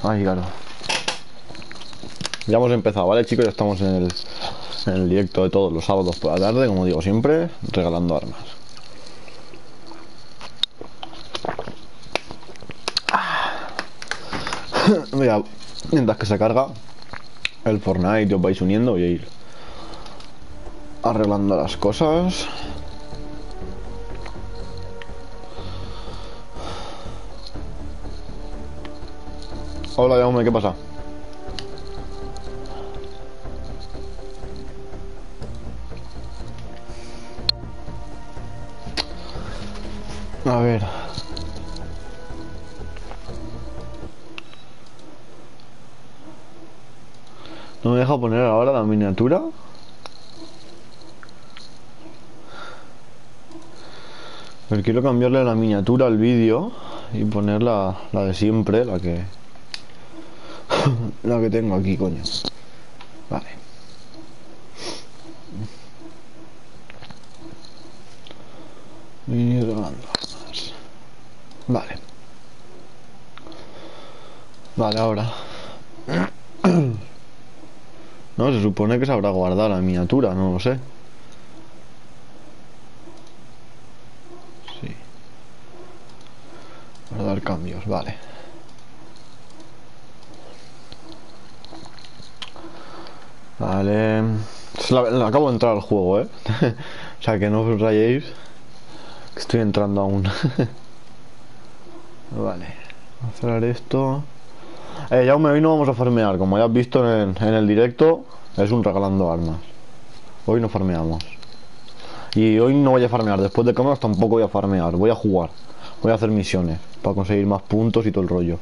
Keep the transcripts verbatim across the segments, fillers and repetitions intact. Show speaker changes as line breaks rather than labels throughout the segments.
Ay, claro. Ya hemos empezado, ¿vale, chicos? Ya estamos en el, en el directo de todos los sábados por la tarde, como digo siempre, regalando armas. Mira, mientras que se carga el Fortnite y os vais uniendo, voy a ir arreglando las cosas. Hola, Jaume, ¿qué pasa? A ver. No me deja poner ahora la miniatura. Pero quiero cambiarle la miniatura al vídeo y poner la, la de siempre, la que la que tengo aquí, coño. Vale. Y grabando. Vale. Vale, ahora. No, se supone que se habrá guardado la miniatura, no lo sé. Sí. Guardar cambios, vale. Vale. La, la, acabo de entrar al juego, ¿eh? O sea, que no os rayéis, que estoy entrando aún. Vale. Voy a cerrar esto. Eh, ya hoy no vamos a farmear. Como ya has visto en, en el directo, es un regalando armas. Hoy no farmeamos. Y hoy no voy a farmear. Después de cámaras tampoco voy a farmear. Voy a jugar. Voy a hacer misiones para conseguir más puntos y todo el rollo.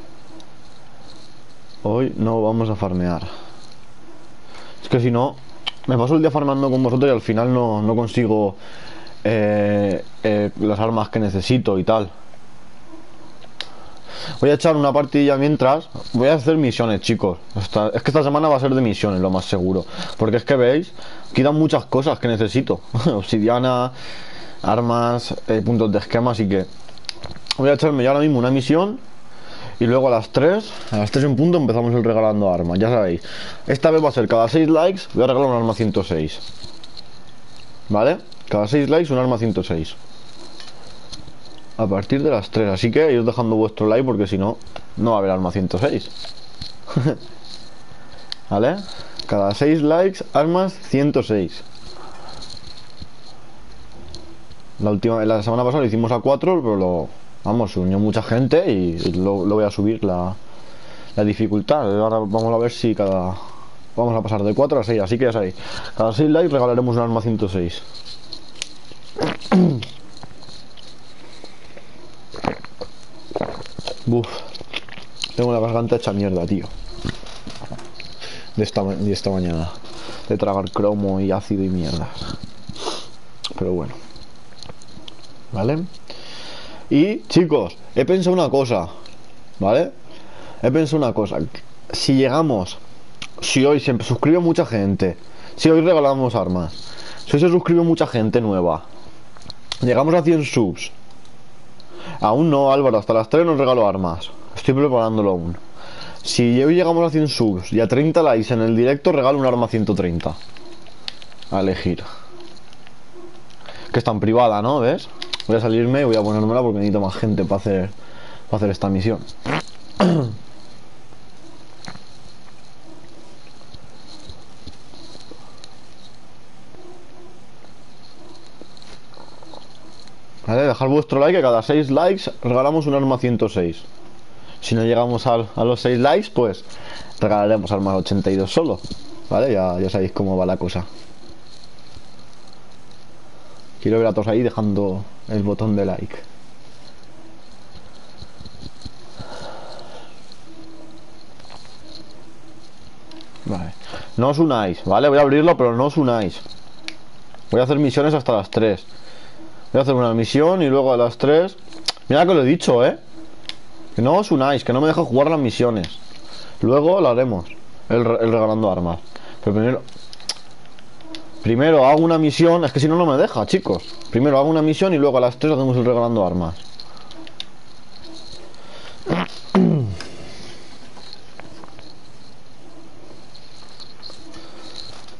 Hoy no vamos a farmear. Es que si no, me paso el día farmeando con vosotros y al final no, no consigo eh, eh, las armas que necesito y tal. Voy a echar una partidilla mientras. Voy a hacer misiones, chicos. Esta, es que esta semana va a ser de misiones, lo más seguro. Porque es que veis, quitan muchas cosas que necesito. Obsidiana, armas, eh, puntos de esquema. Así que voy a echarme ya ahora mismo una misión. Y luego a las tres, a las tres en punto empezamos el regalando armas. Ya sabéis, esta vez va a ser cada seis likes. Voy a regalar un arma ciento seis. ¿Vale? Cada seis likes un arma ciento seis. A partir de las tres, así que ir dejando vuestro like porque si no, no va a haber arma ciento seis. ¿Vale? Cada seis likes, armas ciento seis. La última, la semana pasada lo hicimos a cuatro, pero lo, vamos, se unió mucha gente y lo, lo voy a subir la, la dificultad. Ahora vamos a ver si cada... Vamos a pasar de cuatro a seis, así que ya sabéis. Cada seis likes regalaremos un arma ciento seis. Buf, tengo la garganta hecha mierda, tío. De esta, de esta mañana. De tragar cromo y ácido y mierda. Pero bueno. ¿Vale? Y, chicos, he pensado una cosa. ¿Vale? He pensado una cosa. Si llegamos... Si hoy se suscribe mucha gente. Si hoy regalamos armas. Si hoy se suscribe mucha gente nueva. Llegamos a cien subs. Aún no, Álvaro, hasta las tres nos regalo armas. Estoy preparándolo aún. Si hoy llegamos a cien subs y a treinta likes en el directo, regalo un arma ciento treinta. A elegir. Que está en privada, ¿no? ¿Ves? Voy a salirme y voy a ponérmela porque necesito más gente para hacer, para hacer esta misión. Vale, dejar vuestro like, que cada seis likes regalamos un arma ciento seis. Si no llegamos a, a los seis likes, pues regalaremos armas ochenta y dos solo. Vale, ya, ya sabéis cómo va la cosa. Quiero ver a todos ahí dejando el botón de like. Vale, no os unáis, ¿vale? Voy a abrirlo, pero no os unáis. Voy a hacer misiones hasta las tres. Voy a hacer una misión y luego a las tres... Mira que lo he dicho, ¿eh? Que no os unáis, que no me deja jugar las misiones. Luego lo haremos. El, el regalando armas. Pero primero... Primero hago una misión. Es que si no, no me deja, chicos. Primero hago una misión y luego a las tres hacemos el regalando armas.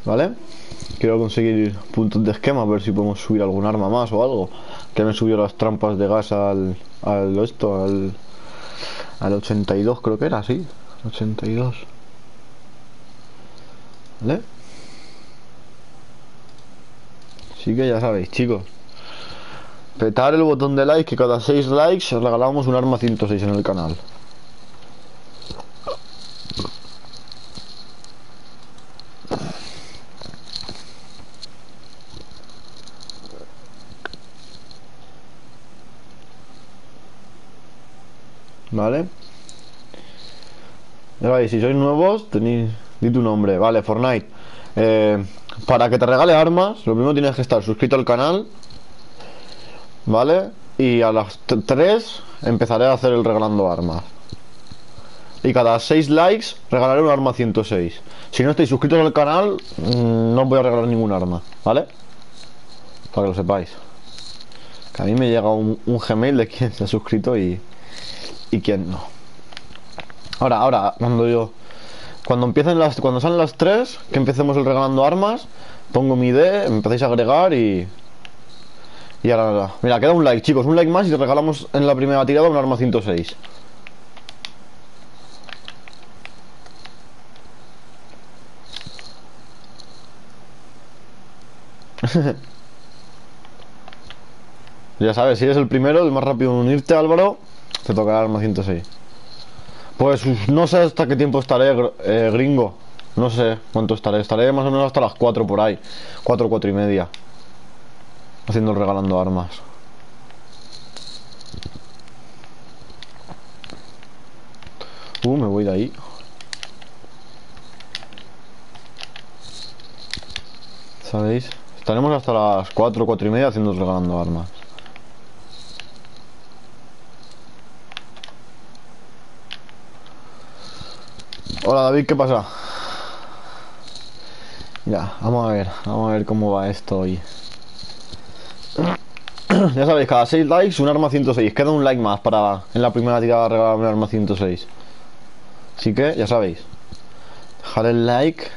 ¿vale? Quiero conseguir puntos de esquema, a ver si podemos subir algún arma más o algo. Que me subió las trampas de gas al... al esto, al... al ochenta y dos creo que era, sí. ochenta y dos. ¿Vale? Así que ya sabéis, chicos. Petar el botón de like, que cada seis likes os regalamos un arma ciento seis en el canal. ¿Vale? Ya veis, si sois nuevos, tenéis... Di tu nombre, vale, Fortnite. Eh, para que te regale armas, lo primero tienes que estar suscrito al canal, ¿vale? Y a las tres empezaré a hacer el regalando armas. Y cada seis likes regalaré un arma ciento seis. Si no estáis suscritos al canal, no voy a regalar ningún arma, ¿vale? Para que lo sepáis. Que a mí me llega un, un Gmail de quien se ha suscrito y... y quién no. Ahora, ahora, cuando yo... Cuando empiecen las... Cuando salen las tres, que empecemos el regalando armas, pongo mi I D, me empezáis a agregar y... Y ahora nada. Mira, queda un like, chicos, un like más y te regalamos en la primera tirada un arma ciento seis. Ya sabes, si eres el primero, el más rápido en unirte, Álvaro, te tocará el arma ciento seis. Pues no sé hasta qué tiempo estaré, eh, gringo. No sé cuánto estaré. Estaré más o menos hasta las cuatro por ahí. cuatro, cuatro y media. Haciendo el regalando armas. Uh, me voy de ahí. ¿Sabéis? Estaremos hasta las cuatro, cuatro y media haciendo el regalando armas. Hola David, ¿qué pasa? Ya, vamos a ver, vamos a ver cómo va esto hoy. Ya sabéis, cada seis likes un arma ciento seis. Queda un like más para en la primera tirada regalar un arma ciento seis. Así que, ya sabéis, dejar el like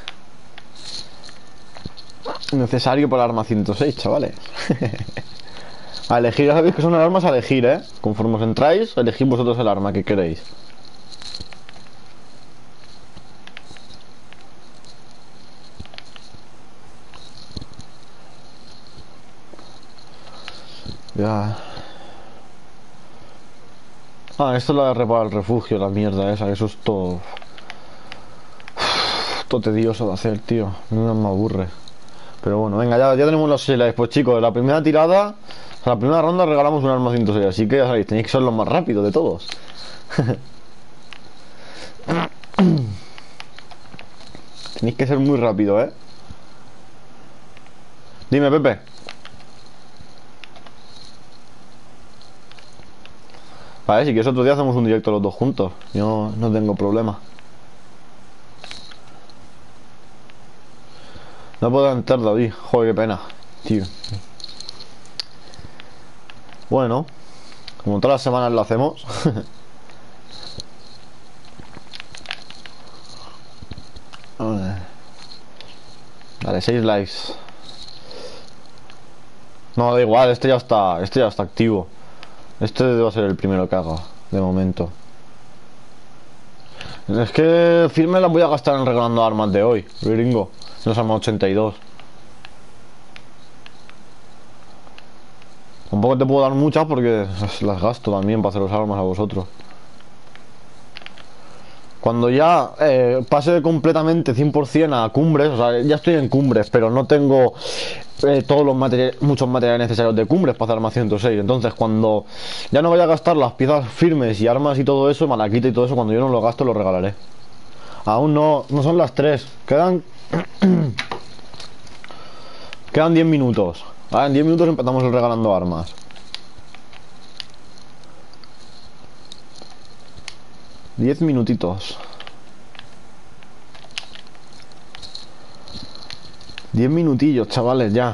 necesario para el arma ciento seis, chavales. A elegir, ya sabéis que son armas a elegir, ¿eh? Conforme os entráis, elegid vosotros el arma que queréis. Ya. Ah, esto es la de reparar el refugio, la mierda esa, eso es todo... todo tedioso de hacer, tío. No me aburre. Pero bueno, venga, ya, ya tenemos los seis likes. Pues chicos, la primera tirada, o sea, la primera ronda regalamos un arma ciento seis. Así que ya sabéis, tenéis que ser los más rápidos de todos. Tenéis que ser muy rápido, ¿eh? Dime, Pepe. Vale, si quieres otro día hacemos un directo los dos juntos. Yo no tengo problema. No puedo entrar, David. Joder, qué pena, tío. Bueno, como todas las semanas lo hacemos. Vale, seis likes. No, da igual, este ya está. Este ya está activo. Este debe ser el primero que haga, de momento. Es que firme las voy a gastar en regalando armas de hoy, gringo. Los armas ochenta y dos. Tampoco te puedo dar muchas porque las gasto también para hacer los armas a vosotros. Cuando ya eh, pase completamente cien por cien a cumbres, o sea, ya estoy en cumbres, pero no tengo eh, todos los materiales, muchos materiales necesarios de cumbres para hacer armas ciento seis. Entonces, cuando ya no vaya a gastar las piezas firmes y armas y todo eso, malaquita y todo eso, cuando yo no lo gasto, lo regalaré. Aún no, no son las tres. Quedan... Quedan diez minutos. Vale, en diez minutos empezamos el regalando armas. diez minutitos. diez minutillos, chavales, ya.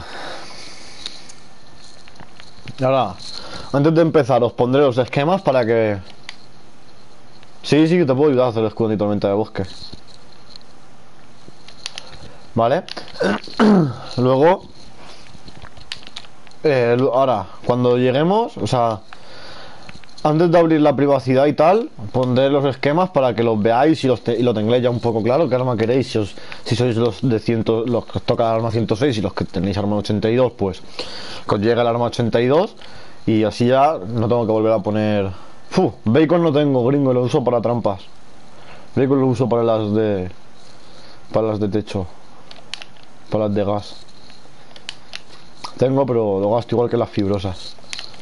Y ahora, antes de empezar, os pondré los esquemas para que... Sí, sí, que te puedo ayudar a hacer el escudo de tormenta de bosque. ¿vale? Luego, eh, ahora, cuando lleguemos, o sea, antes de abrir la privacidad y tal, pondré los esquemas para que los veáis y, los te y lo tengáis ya un poco claro, qué arma queréis. Si, os, si sois los de cien, los que os toca el arma ciento seis y los que tenéis arma ochenta y dos, pues que os llegue el arma ochenta y dos y así ya no tengo que volver a poner... Fu, bacon no tengo, gringo, lo uso para trampas. Bacon lo uso para las de... para las de techo. Para las de gas. Tengo, pero lo gasto igual que las fibrosas.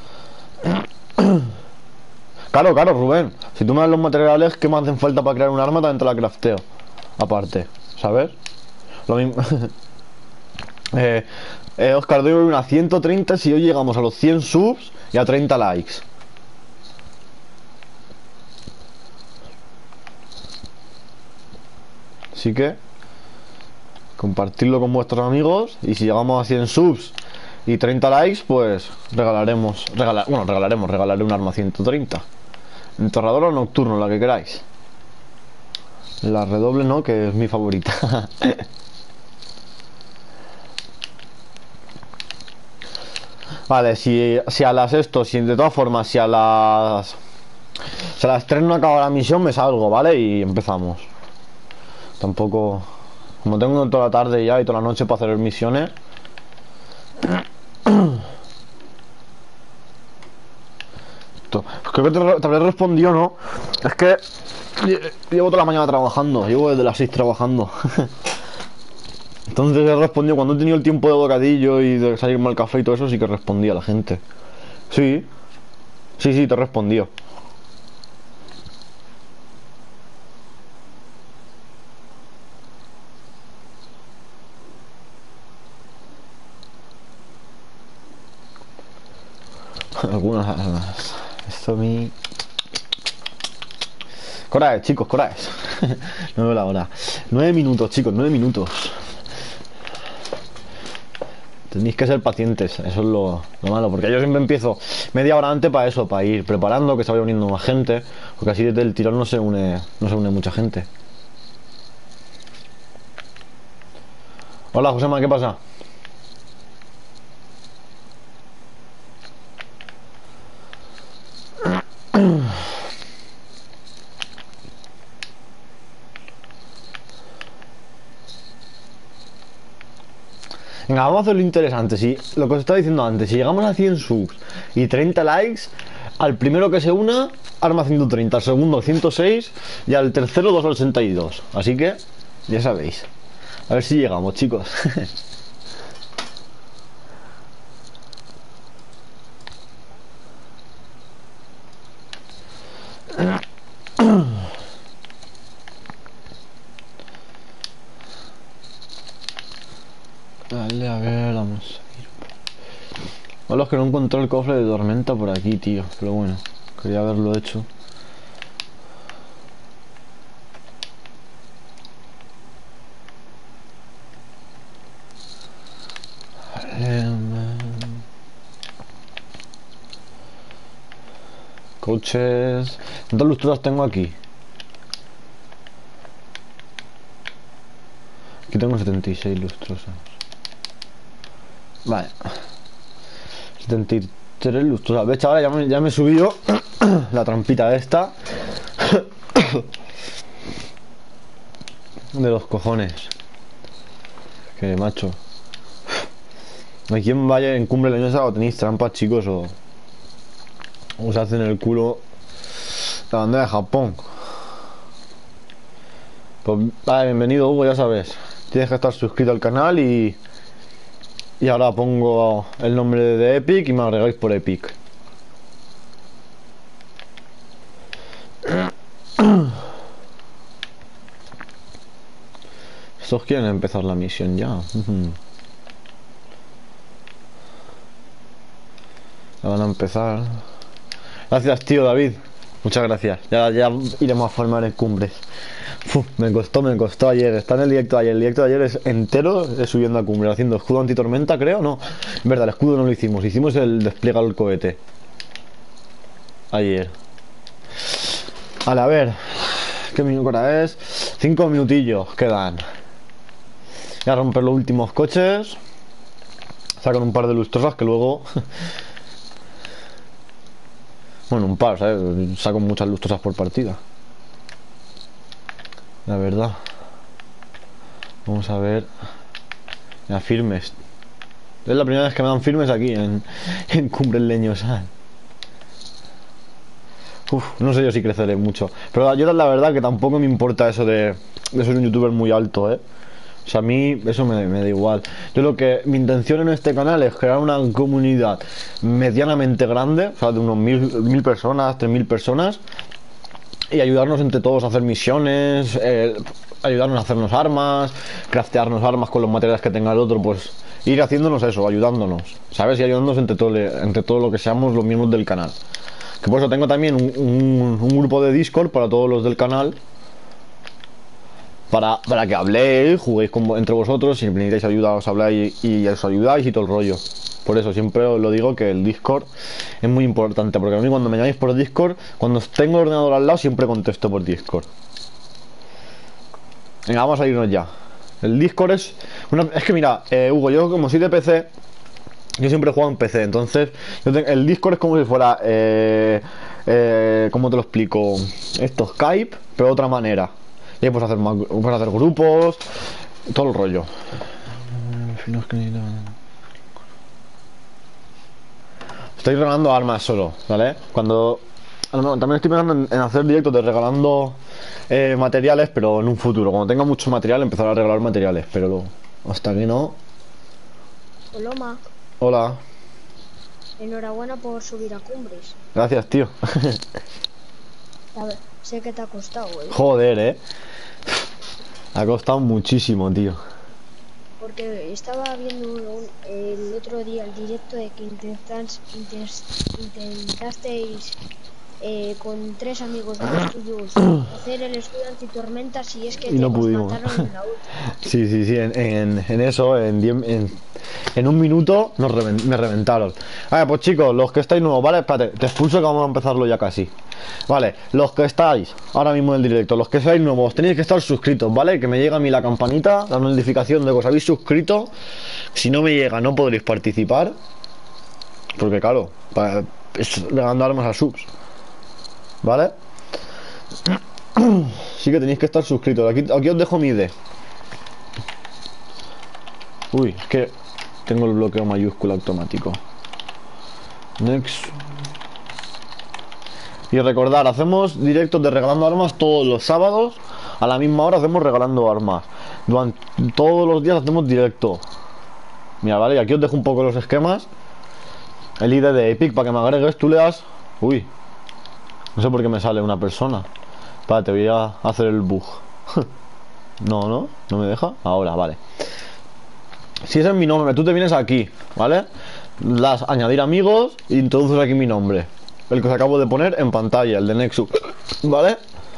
Claro, claro, Rubén. Si tú me das los materiales que me hacen falta para crear un arma, también te la crafteo. Aparte, ¿sabes? Lo mismo. eh, eh, Oscar, doy una ciento treinta si hoy llegamos a los cien subs y a treinta likes. Así que compartirlo con vuestros amigos y si llegamos a cien subs y treinta likes, pues regalaremos, regala, bueno, regalaremos, regalaré un arma ciento treinta. Enterrador o nocturno, la que queráis. La redoble no, que es mi favorita. Vale, si, si a las esto, si de todas formas, si a las si a las tres no acaba la misión, me salgo, ¿vale? Y empezamos. Tampoco, como tengo toda la tarde ya y toda la noche para hacer misiones. Creo que te, te habré respondido, ¿no? Es que llevo toda la mañana trabajando, llevo desde las seis trabajando. Entonces he respondido cuando he tenido el tiempo de bocadillo y de salirme al café y todo eso, sí que respondí a la gente. Sí, sí, sí, te he respondido. Algunas... Esto a mí... Coraje, chicos, coraje. No veo la hora. Nueve minutos, chicos, nueve minutos. Tenéis que ser pacientes, eso es lo, lo malo, porque yo siempre empiezo media hora antes para eso, para ir preparando, que se vaya uniendo más gente, porque así desde el tirón no se une, no se une mucha gente. Hola, Josema, ¿qué pasa? Venga, vamos a hacer lo interesante. Si, lo que os estaba diciendo antes, si llegamos a cien subs y treinta likes, al primero que se una, arma ciento treinta, al segundo ciento seis y al tercero doscientos ochenta y dos. Así que, ya sabéis. A ver si llegamos, chicos. Dale, a ver, vamos a ir. Hola, es que no encontré el cofre de tormenta por aquí, tío. Pero bueno, quería haberlo hecho. Coches. ¿Cuántas lusturas tengo aquí? Aquí tengo setenta y seis lustrosas. Vale. setenta y tres lustrosas. ¿Ves, chaval? Ya me, ya me he subido la trampita esta. De los cojones. Que macho. ¿A quién vaya en Cumbre Leñosa o tenéis trampas, chicos? O os hacen el culo la bandera de Japón. Pues vale, bienvenido, Hugo, ya sabes. Tienes que estar suscrito al canal y y ahora pongo el nombre de Epic y me agregáis por Epic. Estos quieren empezar la misión ya. La van a empezar. Gracias, tío David. Muchas gracias. Ya, ya iremos a formar en cumbres. Uf, me costó, me costó ayer. Está en el directo de ayer. El directo de ayer es entero de subiendo a cumbre, haciendo escudo antitormenta, creo. No, en verdad, el escudo no lo hicimos. Hicimos el desplegar el cohete. Ayer. Vale, a ver. ¿Qué minuto hora es? Cinco minutillos quedan. Voy a romper los últimos coches. Sacan un par de lustrosas que luego... Bueno, un par, ¿sabes? Saco muchas lustrosas por partida. La verdad. Vamos a ver. Ya, firmes. Es la primera vez que me dan firmes aquí en, en Cumbres Leñosas. Uf, no sé yo si creceré mucho. Pero yo la verdad que tampoco me importa eso de, de ser un youtuber muy alto, ¿eh? O sea, a mí eso me, me da igual. Yo lo que... Mi intención en este canal es crear una comunidad medianamente grande. O sea, de unos mil, mil personas, tres mil personas. Y ayudarnos entre todos a hacer misiones. Eh, ayudarnos a hacernos armas. Craftearnos armas con los materiales que tenga el otro. Pues ir haciéndonos eso, ayudándonos. ¿Sabes? Y ayudándonos entre todo, entre todo lo que seamos los miembros del canal. Que por eso tengo también un, un, un grupo de Discord para todos los del canal. Para, para que habléis, juguéis con, entre vosotros. Si necesitáis ayuda os habláis y, y os ayudáis y todo el rollo. Por eso siempre os lo digo que el Discord es muy importante. Porque a mí cuando me llamáis por Discord, cuando tengo el ordenador al lado siempre contesto por Discord. Venga, vamos a irnos ya. El Discord es... Una, es que mira, eh, Hugo, yo como soy de P C... Yo siempre he jugado en P C, entonces yo tengo, el Discord es como si fuera, eh, eh, ¿cómo te lo explico? Esto, Skype, pero de otra manera. Y ahí puedes hacer, más, puedes hacer grupos, todo el rollo. Estoy regalando armas solo, ¿vale? Cuando... También estoy pensando en, en hacer directos de regalando eh, materiales, pero en un futuro. Cuando tenga mucho material, empezar a regalar materiales, pero luego, hasta que no...
Hola, Mac.
Hola.
Enhorabuena por subir a Cumbres.
Gracias, tío.
A ver, sé que te ha costado, ¿eh?
Joder, eh. Ha costado muchísimo, tío.
Porque estaba viendo un, un, el otro día el directo de que intentas, intes, intentasteis eh, con tres amigos más tuyos hacer el escudo antitormentas y es que
y no
te
pudimos.
mataron en la última.
Sí, sí, sí, en, en, en eso, en, diez, en, en un minuto nos reven, me reventaron. A ver, pues chicos, los que estáis nuevos, ¿vale? Espérate, te expulso que vamos a empezarlo ya casi. Vale, los que estáis ahora mismo en el directo, los que seáis nuevos, tenéis que estar suscritos, ¿vale? Que me llega a mí la campanita, la notificación de que os habéis suscrito. Si no me llega, no podréis participar. Porque claro, para, es regalando armas a subs, ¿vale? Sí que tenéis que estar suscritos. Aquí, aquí os dejo mi I D. Uy, es que tengo el bloqueo mayúscula automático. Next. Y recordar, hacemos directos de regalando armas todos los sábados. A la misma hora hacemos regalando armas. Durante todos los días hacemos directo. Mira, vale, y aquí os dejo un poco los esquemas. El I D de Epic para que me agregues. Tú le das... Uy, no sé por qué me sale una persona. Vale, te voy a hacer el bug. No, no, no me deja. Ahora, vale. Si ese es mi nombre, tú te vienes aquí, ¿vale? Das añadir amigos e introduces aquí mi nombre. El que os acabo de poner en pantalla, el de Nexus, ¿vale?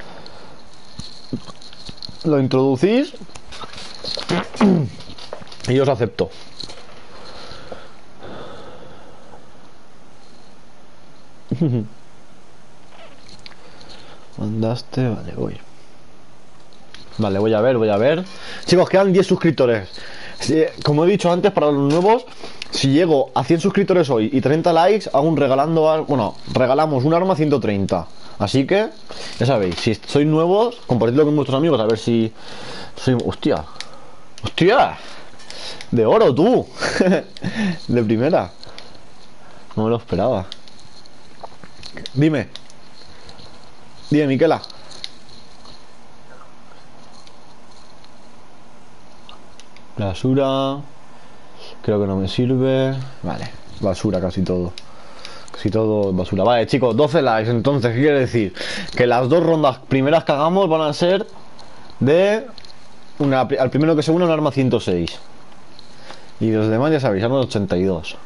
Lo introducís y yo os acepto. Mandaste, vale, voy. Vale, voy a ver, voy a ver. Chicos, quedan diez suscriptores. Como he dicho antes, para los nuevos, si llego a cien suscriptores hoy y treinta likes, hago un regalando, bueno, regalamos un arma ciento treinta. Así que, ya sabéis, si sois nuevos, compartidlo con vuestros amigos a ver si soy... Hostia. Hostia. De oro, tú. De primera. No me lo esperaba. Dime. Dime, Miquela. Basura. Creo que no me sirve. Vale, basura casi todo. Casi todo basura. Vale, chicos, doce likes. Entonces, ¿qué quiere decir? Que las dos rondas primeras que hagamos van a ser de... Una, al primero que se une un arma ciento seis. Y los demás ya sabéis, armas ochenta y dos.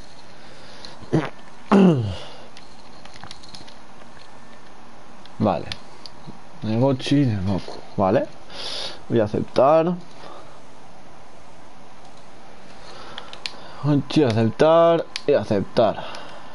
Vale. Negochi de Goku. Vale. Voy a aceptar. Voy a aceptar y aceptar.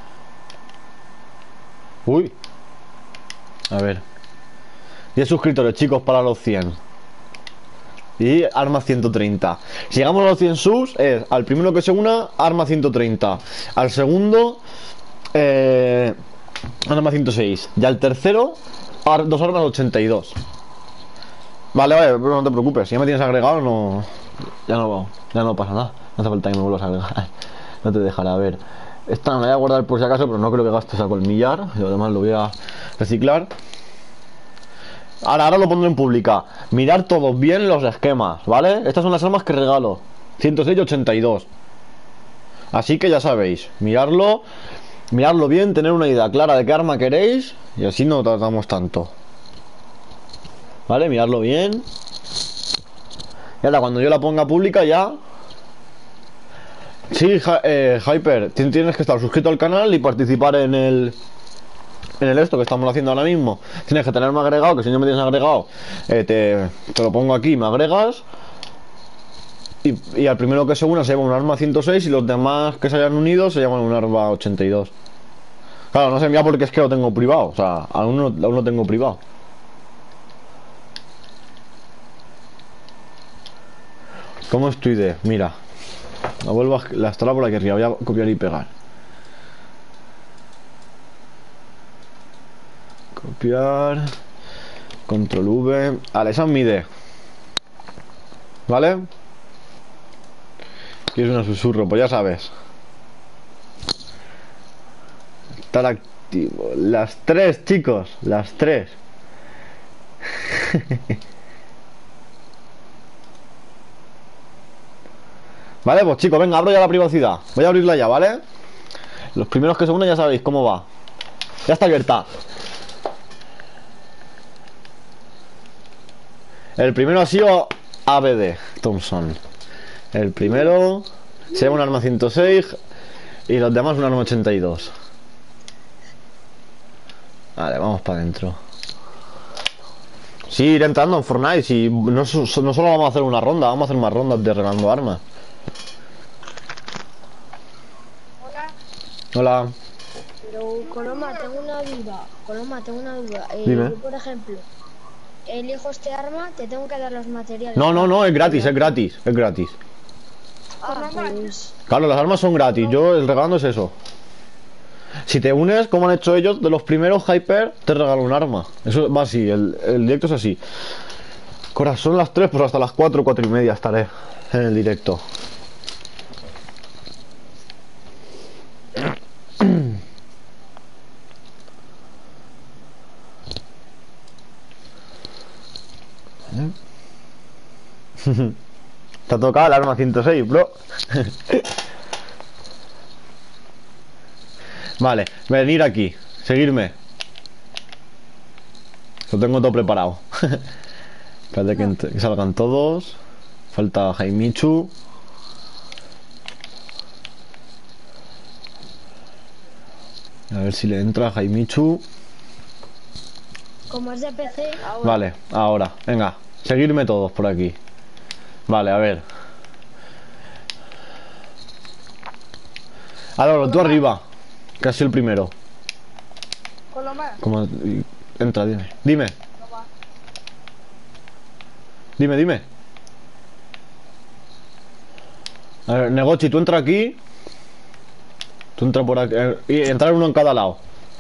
Uy. A ver. diez suscriptores, chicos, para los cien. y arma ciento treinta. Si llegamos a los cien subs, es al primero que se una, arma ciento treinta. Al segundo, eh, arma ciento seis. Y al tercero, ar dos armas ochenta y dos. Vale, vale, pero no te preocupes. Si ya me tienes agregado, no. Ya no, ya no pasa nada. No hace falta que me vuelvas a agregar. No te dejará ver. Esta me la voy a guardar por si acaso, pero no creo que gastes a colmillar. Y además lo voy a reciclar. Ahora, ahora lo pondré en pública. Mirar todos bien los esquemas, ¿vale? Estas son las armas que regalo. ciento seis y ochenta y dos. Así que ya sabéis, mirarlo, mirarlo bien, tener una idea clara de qué arma queréis. Y así no tardamos tanto. ¿Vale? Mirarlo bien. Y ahora cuando yo la ponga pública ya. Sí, eh, Hyper, tienes que estar suscrito al canal y participar en el... En el esto que estamos haciendo ahora mismo. Tienes que tenerme agregado, que si no me tienes agregado, eh, te, te lo pongo aquí, me agregas. Y, y al primero que se una se llama un arma ciento seis y los demás que se hayan unido se llaman un arma ochenta y dos. Claro, no se envía porque es que lo tengo privado. O sea, aún no, aún lo tengo privado. ¿Cómo estoy de? Mira. La vuelvo a, la estará por aquí arriba. Voy a copiar y pegar. Copiar. Control V. Vale, esa es mi D. ¿Vale? ¿Quieres un susurro? Pues ya sabes. Estar activo. Las tres, chicos. Las tres. Vale, pues chicos, venga, abro ya la privacidad. Voy a abrirla ya, ¿vale? Los primeros que se unen ya sabéis cómo va. Ya está abierta. El primero ha sido A B D Thompson. El primero se llama un arma ciento seis y los demás un arma ochenta y dos. Vale, vamos para adentro. Sí, ir entrando en Fortnite. Si no, no solo vamos a hacer una ronda, vamos a hacer más rondas de regalando armas.
Hola.
Hola.
Pero, Coloma, tengo una duda. Coloma, tengo una duda. Eh,
Dime.
yo, por ejemplo, elijo este arma, te tengo que dar los materiales.
No, no, no, es gratis, es gratis, es gratis.
Ah, pues...
Claro, las armas son gratis. Yo el regalando es eso. Si te unes, como han hecho ellos, de los primeros Hyper, te regalo un arma. Eso va así, el, el directo es así. Corazón las tres, pues hasta las cuatro, cuatro y media estaré en el directo. Te ha tocado el arma ciento seis, bro. Vale, venir aquí, seguirme. Lo tengo todo preparado. Espérate que, que salgan todos. Falta Jaimichu. A ver si le entra a Jaimichu.
Como es de P C, ahora...
Vale, ahora, venga, seguirme todos por aquí. Vale, a ver. Álvaro, tú arriba. Casi el primero.
Coloma.
¿Cómo? Entra, dime. Dime. Dime, dime. A ver, Negochi, tú entra aquí. Tú entra por aquí. eh, Y entrar uno en cada lado.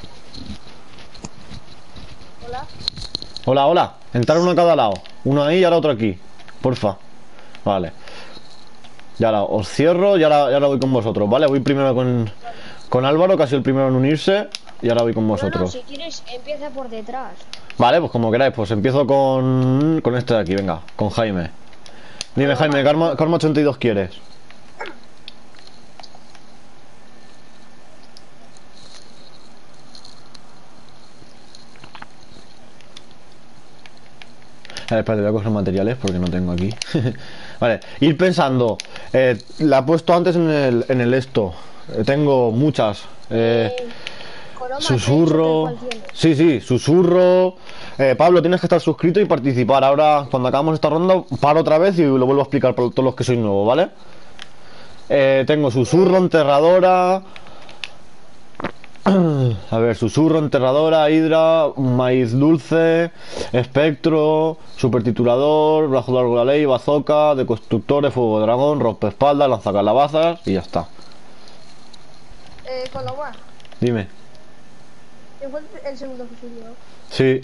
Hola.
Hola, hola. Entrar uno en cada lado. Uno ahí y ahora otro aquí. Porfa. Vale. Y ahora os cierro y ahora, y ahora voy con vosotros, ¿vale? Voy primero con, con Álvaro, casi el primero en unirse. Y ahora voy con vosotros.
No, no, si quieres, empieza por detrás.
Vale, pues como queráis. Pues empiezo con, con este de aquí, venga. Con Jaime. Dime, Jaime, ¿qué arma, qué arma ochenta y dos quieres? A ver, espérate, voy a coger materiales porque no tengo aquí. Vale, ir pensando. Eh, la he puesto antes en el, en el esto. Eh, tengo muchas. Eh,
Eh, Coloma,
susurro.
te he dicho que cualquiera.
Sí, sí, susurro. Eh, Pablo, tienes que estar suscrito y participar. Ahora, cuando acabamos esta ronda, paro otra vez y lo vuelvo a explicar para todos los que sois nuevos, ¿vale? Eh, tengo susurro, enterradora. A ver, susurro, enterradora, hidra, maíz dulce, espectro, supertitulador, brazo largo de la ley, bazooka, de constructores, fuego de dragón, rompeespaldas, lanzacalabazas y ya está.
Eh, con la guay.
Dime.
¿Cuál es el segundo que subió?
Sí.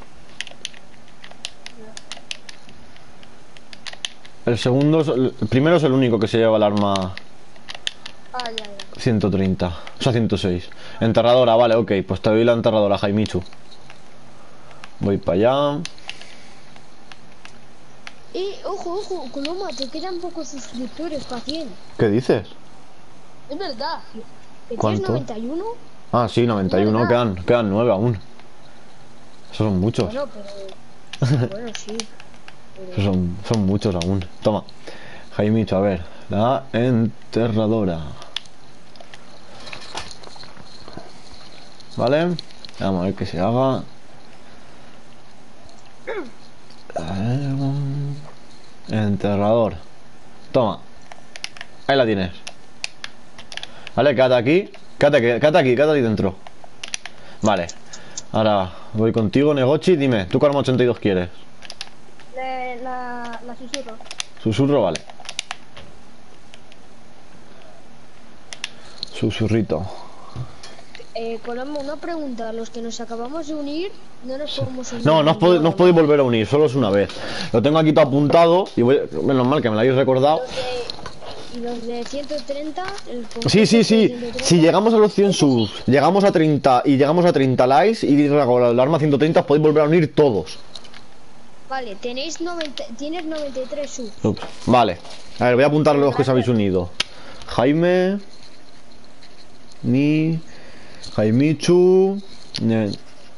El segundo, es- el primero es el único que se lleva el arma
Ah, ya, ya.
ciento treinta, o sea, ciento seis. Enterradora, vale, ok, pues te doy la enterradora, Jaimichu. Voy para allá.
Y, ojo, ojo, Coloma, te quedan pocos suscriptores para cien.
¿Qué dices?
Es verdad. ¿Que
¿Cuánto?
tienes noventa y uno?
Ah, sí, noventa y uno,
¿Verdad?
quedan, quedan nueve aún. Esos son muchos.
Bueno, pero... bueno, sí. Pero...
Esos son, son muchos aún. Toma. Jaimicho, a ver. La enterradora. Vale. Vamos a ver que se haga. Enterrador. Toma. Ahí la tienes. Vale, quédate aquí. Quédate, quédate aquí, quédate aquí dentro. Vale. Ahora voy contigo, Negochi. Dime, ¿tú qué arma ochenta y dos quieres?
La, la, la susurro.
Susurro, vale. Susurrito.
Eh, Coloma, una pregunta. Los que nos acabamos de unir, no nos podemos unir.
No, no os, podéis, no os podéis volver a unir, solo es una vez. Lo tengo aquí todo apuntado y voy, menos mal que me lo habéis recordado.
Los de, y los de ciento treinta. El
Sí, sí, sí.
ciento treinta,
Si llegamos a los cien subs, llegamos a treinta y llegamos a treinta likes y el arma ciento treinta, os podéis volver a unir todos.
Vale, tenéis noventa, tienes noventa y tres subs.
Ups, vale. A ver, voy a apuntar los que os habéis unido. Jaime, Ni, Jaimichu, Ne-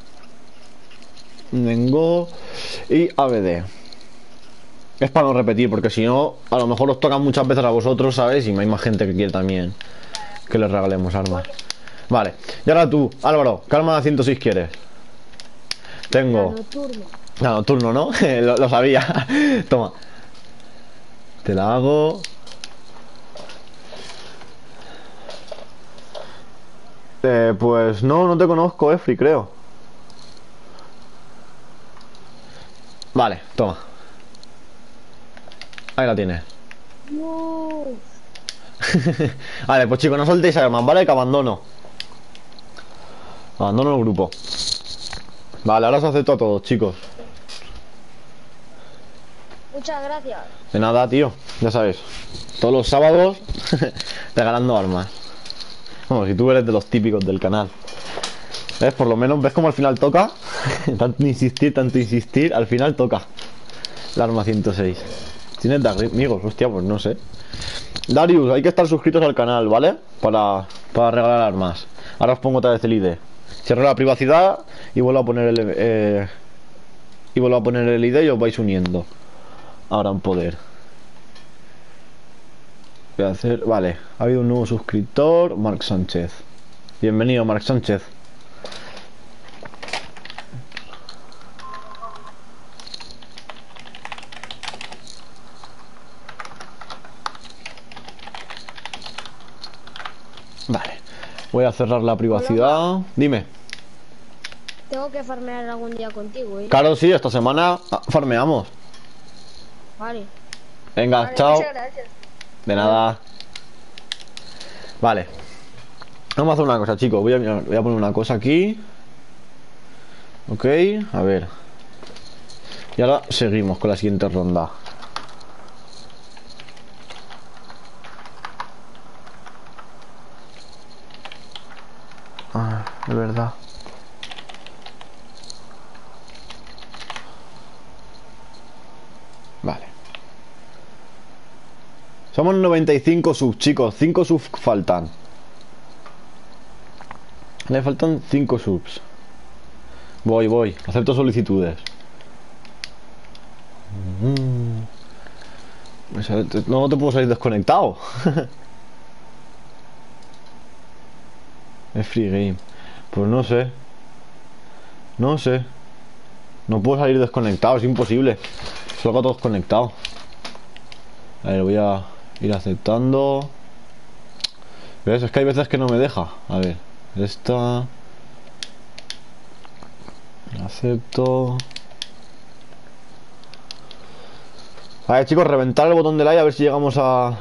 Nengo y A B D. Es para no repetir, porque si no, a lo mejor os tocan muchas veces a vosotros, ¿sabes? Y hay más gente que quiere también que les regalemos armas. Vale, y ahora tú, Álvaro, ¿qué arma de ciento seis quieres? Tengo...
Nocturno.
No, nocturno, ¿no? lo, lo sabía. Toma. Te la hago. Eh, pues no, no te conozco, Efri, creo. Vale, toma. Ahí la tienes.
No.
Vale, pues chicos, no soltéis armas, ¿vale? Que abandono. Abandono el grupo. Vale, ahora os acepto a todos, chicos.
Muchas gracias.
De nada, tío, ya sabes. Todos los sábados regalando armas. Bueno, si tú eres de los típicos del canal. ¿Ves? Por lo menos, ¿ves cómo al final toca? Tanto insistir, tanto insistir, al final toca. La arma ciento seis. ¿Tienes de amigos? Hostia, pues no sé. Darius, hay que estar suscritos al canal, ¿vale? Para, para regalar armas. Ahora os pongo otra vez el I D. Cierro la privacidad y vuelvo a poner el... Eh, y vuelvo a poner el I D y os vais uniendo. Ahora en poder. Voy a hacer... Vale, ha habido un nuevo suscriptor, Marc Sánchez. Bienvenido, Marc Sánchez. Vale, voy a cerrar la privacidad. Dime.
Tengo que farmear algún día contigo, ¿eh?
Claro, sí, esta semana farmeamos.
Vale.
Venga,
Vale,
chao.
muchas gracias.
De nada. Vale. Vamos a hacer una cosa, chicos. Voy a, mirar- voy a poner una cosa aquí. Ok, a ver. Y ahora seguimos con la siguiente ronda. Ah, de verdad. Vale. Somos noventa y cinco subs, chicos. cinco subs faltan. Le faltan cinco subs. Voy, voy. Acepto solicitudes. Mm. O sea, te- No te puedo salir desconectado. Es free game. Pues no sé. No sé. No puedo salir desconectado, es imposible. Salgo todos conectados. A ver, voy a ir aceptando. ¿Ves? Es que hay veces que no me deja. A ver. Esta. Acepto. Vale, chicos, reventar el botón de like a ver si llegamos a...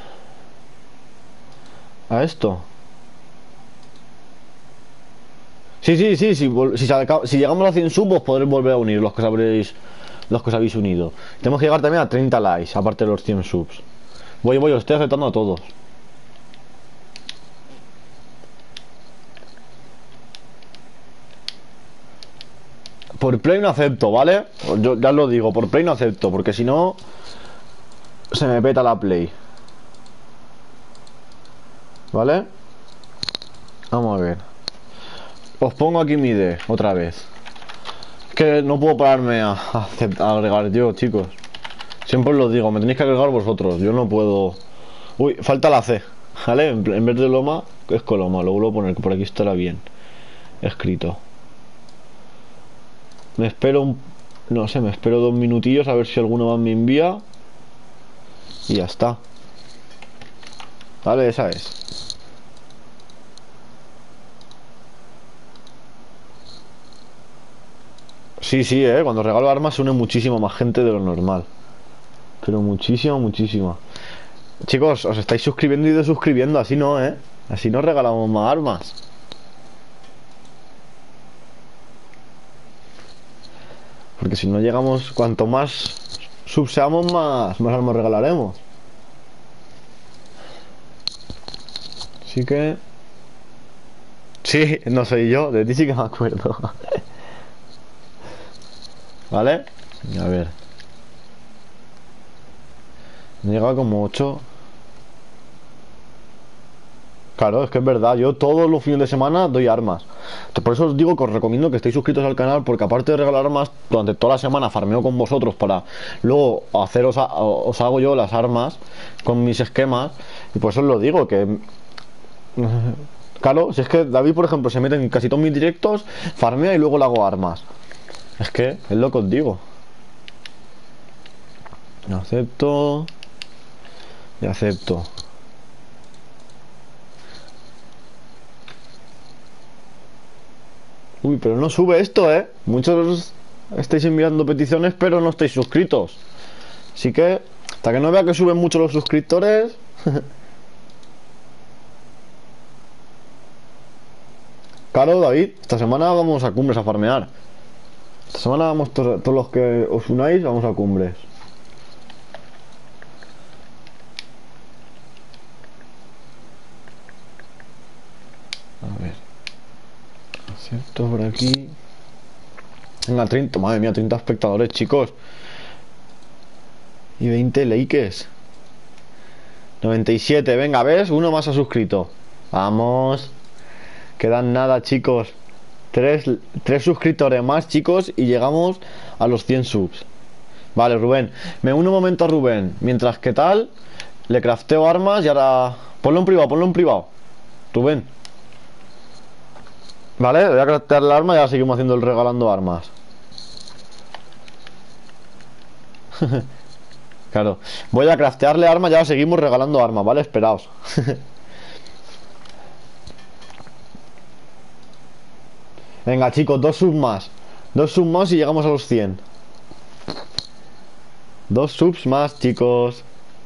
A esto. Sí, sí, sí, sí, si, si llegamos a cien subs, podréis volver a unir los que os habréis, los que os habéis unido. Tenemos que llegar también a treinta likes, aparte de los cien subs. Voy, voy, os estoy aceptando a todos. Por Play no acepto, ¿vale? Yo ya os lo digo, por Play no acepto, porque si no se me peta la Play. ¿Vale? Vamos a ver. Os pongo aquí mi I D otra vez. Es que no puedo pararme a, a, a agregar yo, chicos. Siempre os lo digo, me tenéis que agregar vosotros. Yo no puedo. Uy, falta la C, ¿vale? En, en vez de Loma, es Coloma. Lo vuelvo a poner, que por aquí estará bien escrito. Me espero un... No sé, me espero dos minutillos a ver si alguno más me envía. Y ya está. Vale, esa es. Sí, sí, eh. Cuando regalo armas se une muchísima más gente de lo normal. Pero muchísima, muchísima. Chicos, os estáis suscribiendo y desuscribiendo. Así no, eh. Así no regalamos más armas. Porque si no llegamos, cuanto más sub seamos, más, más armas regalaremos. Así que... Sí, no soy yo, de ti sí que me acuerdo. ¿Vale? A ver. Me llega como ocho. Claro, es que es verdad, yo todos los fines de semana doy armas. Por eso os digo que os recomiendo que estéis suscritos al canal, porque aparte de regalar armas, durante toda la semana farmeo con vosotros para luego haceros, a, os hago yo las armas con mis esquemas. Y por eso os lo digo, que... Claro, si es que David, por ejemplo, se mete en casi todos mis directos, farmea y luego le hago armas. Es que es lo que os digo. Acepto. Y acepto. Uy, pero no sube esto, ¿eh? Muchos estáis enviando peticiones, pero no estáis suscritos. Así que, hasta que no vea que suben mucho los suscriptores... Claro, David, esta semana vamos a Cumbres a farmear. Esta semana vamos to todos los que os unáis, vamos a Cumbres. A ver. Acepto por aquí. Venga, treinta, madre mía, treinta espectadores, chicos. Y veinte likes. noventa y siete, venga, ¿ves? Uno más ha suscrito. Vamos. Quedan nada, chicos. Tres, tres suscriptores más, chicos, y llegamos a los cien subs. Vale, Rubén. Me uno un momento a Rubén. Mientras que tal, le crafteo armas y ahora... Ponlo en privado, ponlo en privado. Rubén. Vale, voy a craftear la arma y ahora seguimos haciendo el regalando armas. Claro. Voy a craftearle armas y ahora seguimos regalando armas, ¿vale? Esperaos. Venga, chicos, dos subs más. Dos subs más y llegamos a los cien. Dos subs más, chicos.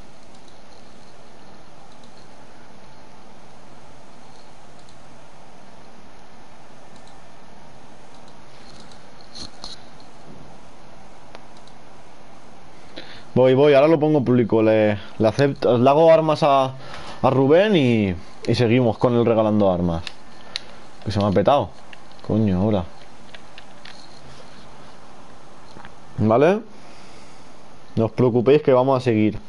Voy, voy, ahora lo pongo público. Le, le acepto, le hago armas a, a Rubén y, y seguimos con el regalando armas. Que se me ha petado. Coño, ahora. ¿Vale? No os preocupéis que vamos a seguir.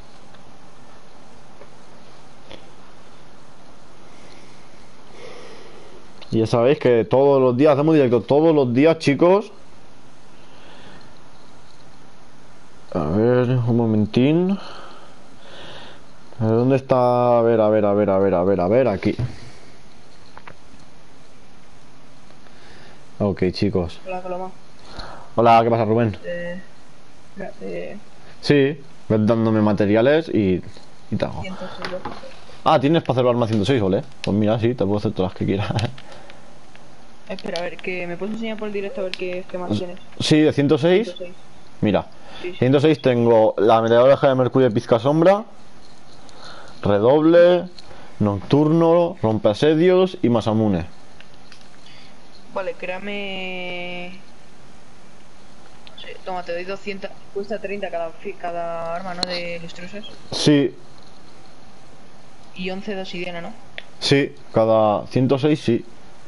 Y ya sabéis que todos los días hacemos directo. Todos los días, chicos. A ver, un momentín. A ver, ¿dónde está? A ver, a ver, a ver, a ver, a ver, a ver, aquí. Ok, chicos.
Hola, Coloma.
Hola, ¿qué pasa, Rubén?
Eh, eh,
Sí, ves dándome materiales y, y te hago.
ciento seis.
Ah, tienes para hacer el arma ciento seis, ¿vale? Pues mira, sí, te puedo hacer todas las que quieras.
Espera, a ver, que me puedes enseñar por el directo a ver qué, qué más tienes.
Sí, de ciento seis.
ciento seis.
Mira,
Sí, sí.
ciento seis tengo la ametralladora de mercurio de pizca sombra, redoble, nocturno, rompeasedios y Masamune.
Vale, créame. No sé, toma, te doy doscientos. Cuesta treinta cada, fi- cada arma, ¿no? De lustrosas.
Sí,
Y once de obsidiana, ¿no?
sí, cada ciento seis sí.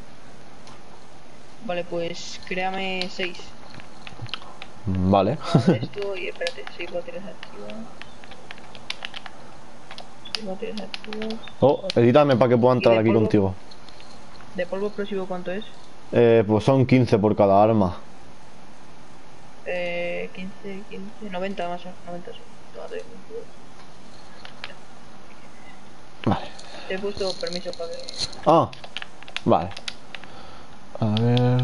Vale, pues créame seis.
Vale.
Esto y espérate, seis baterías activas. seis baterías activas.
Oh, edítame para que pueda entrar
¿Y de
aquí
polvo?
contigo.
¿De polvo explosivo cuánto es?
Eh, pues son quince por cada arma.
Eh, quince, quince, noventa más o noventa. Tómate.
Vale.
Te he puesto permiso para que.
Ah, vale. A ver.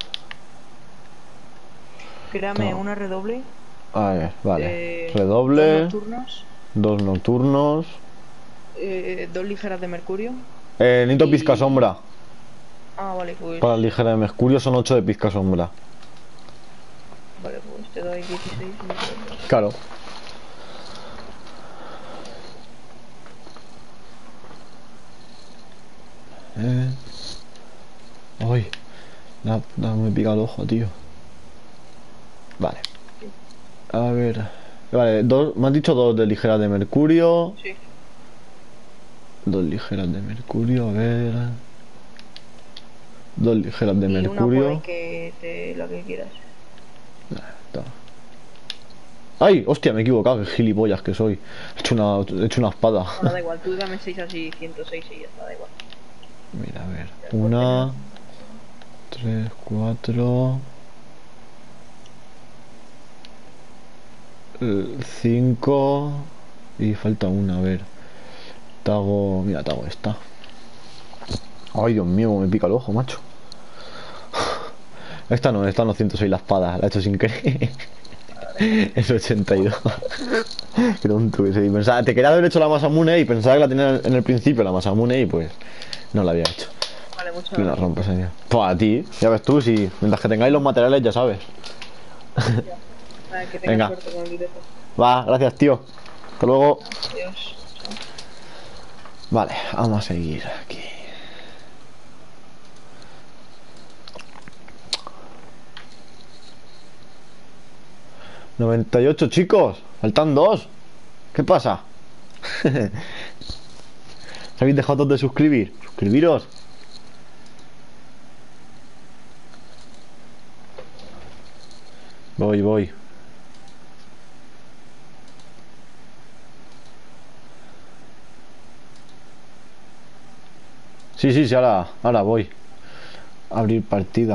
Créame
Toma.
una redoble.
A ver, vale.
eh,
Redoble,
Dos nocturnos.
dos nocturnos.
Eh, dos ligeras de mercurio.
Eh, necesito
Y-
pizca sombra.
Ah, vale, pues.
Para la ligera de mercurio son ocho de pizca sombra.
Vale, pues te doy dieciséis. Y...
Claro. Eh. Ay, la, la- me pica el ojo, tío. Vale. A ver. Vale, dos, me has dicho dos de ligeras de mercurio.
Sí.
Dos ligeras de mercurio, a ver. Dos ligeras de
Y una por ahí
mercurio.
que te, la que quieras.
Toma. ¡Ay! Hostia, me he equivocado, qué gilipollas que soy. He hecho una, he hecho una espada.
Bueno, da igual, tú dame seis así, ciento seis y ya está, da igual.
Mira, a ver. Una, tres, cuatro, eh, cinco y falta una, a ver. Te hago, mira, te hago esta. Ay, Dios mío, cómo me pica el ojo, macho. Esta no, esta no ciento seis la espada, la he hecho sin querer. Es ochenta y dos. Qué tonto que soy. Pensaba, te quería haber hecho la Masamune y pensaba que la tenía en el principio la Masamune y pues no la había hecho.
Vale, muchas
Y la rompes ahí. Pues a ti, ya ves tú, si mientras que tengáis los materiales ya sabes.
Vale, que tengas
Venga.
suerte con el directo.
Va, gracias tío. Hasta luego.
Adiós.
Vale, vamos a seguir aquí. noventa y ocho chicos, faltan dos. ¿Qué pasa? ¿Se habéis dejado todos de suscribir? Suscribiros. Voy, voy. Sí, sí, sí, ahora, ahora voy. Abrir partida.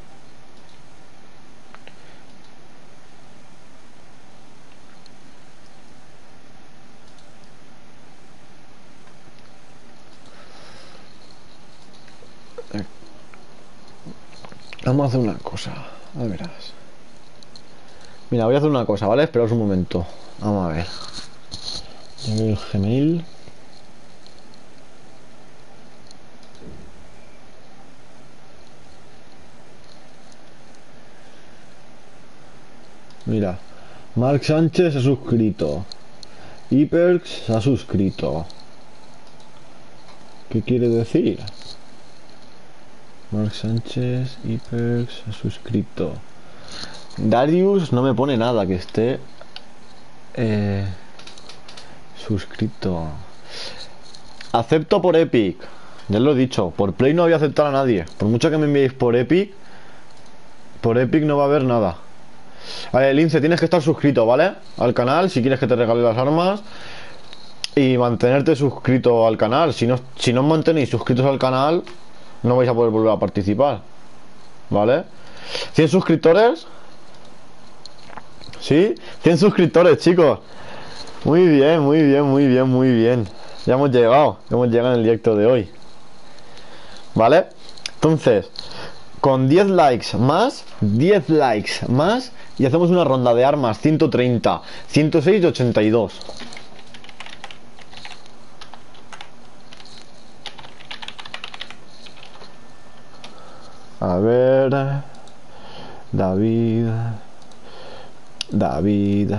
Vamos a hacer una cosa. A verás. Mira, voy a hacer una cosa, ¿vale? Esperaos un momento. Vamos a ver. Ya veo el Gmail. Mira, Marc Sánchez se ha suscrito. Hyperx se ha suscrito. ¿Qué quiere decir? Marc Sánchez, Hyperx se ha suscrito. Darius no me pone nada que esté eh, suscrito. Acepto por Epic. Ya lo he dicho, por Play no voy a aceptar a nadie. Por mucho que me enviéis por Epic, por Epic no va a haber nada. Vale, Lince, tienes que estar suscrito, ¿vale? Al canal, si quieres que te regale las armas. Y mantenerte suscrito al canal. Si no, si no os mantenéis suscritos al canal, no vais a poder volver a participar. ¿Vale? cien suscriptores. ¿Sí? cien suscriptores, chicos. Muy bien, muy bien, muy bien, muy bien. Ya hemos llegado. Hemos llegado en el directo de hoy. ¿Vale? Entonces, con diez likes más, diez likes más, y hacemos una ronda de armas ciento treinta, ciento seis y ochenta y dos. A ver. David. David.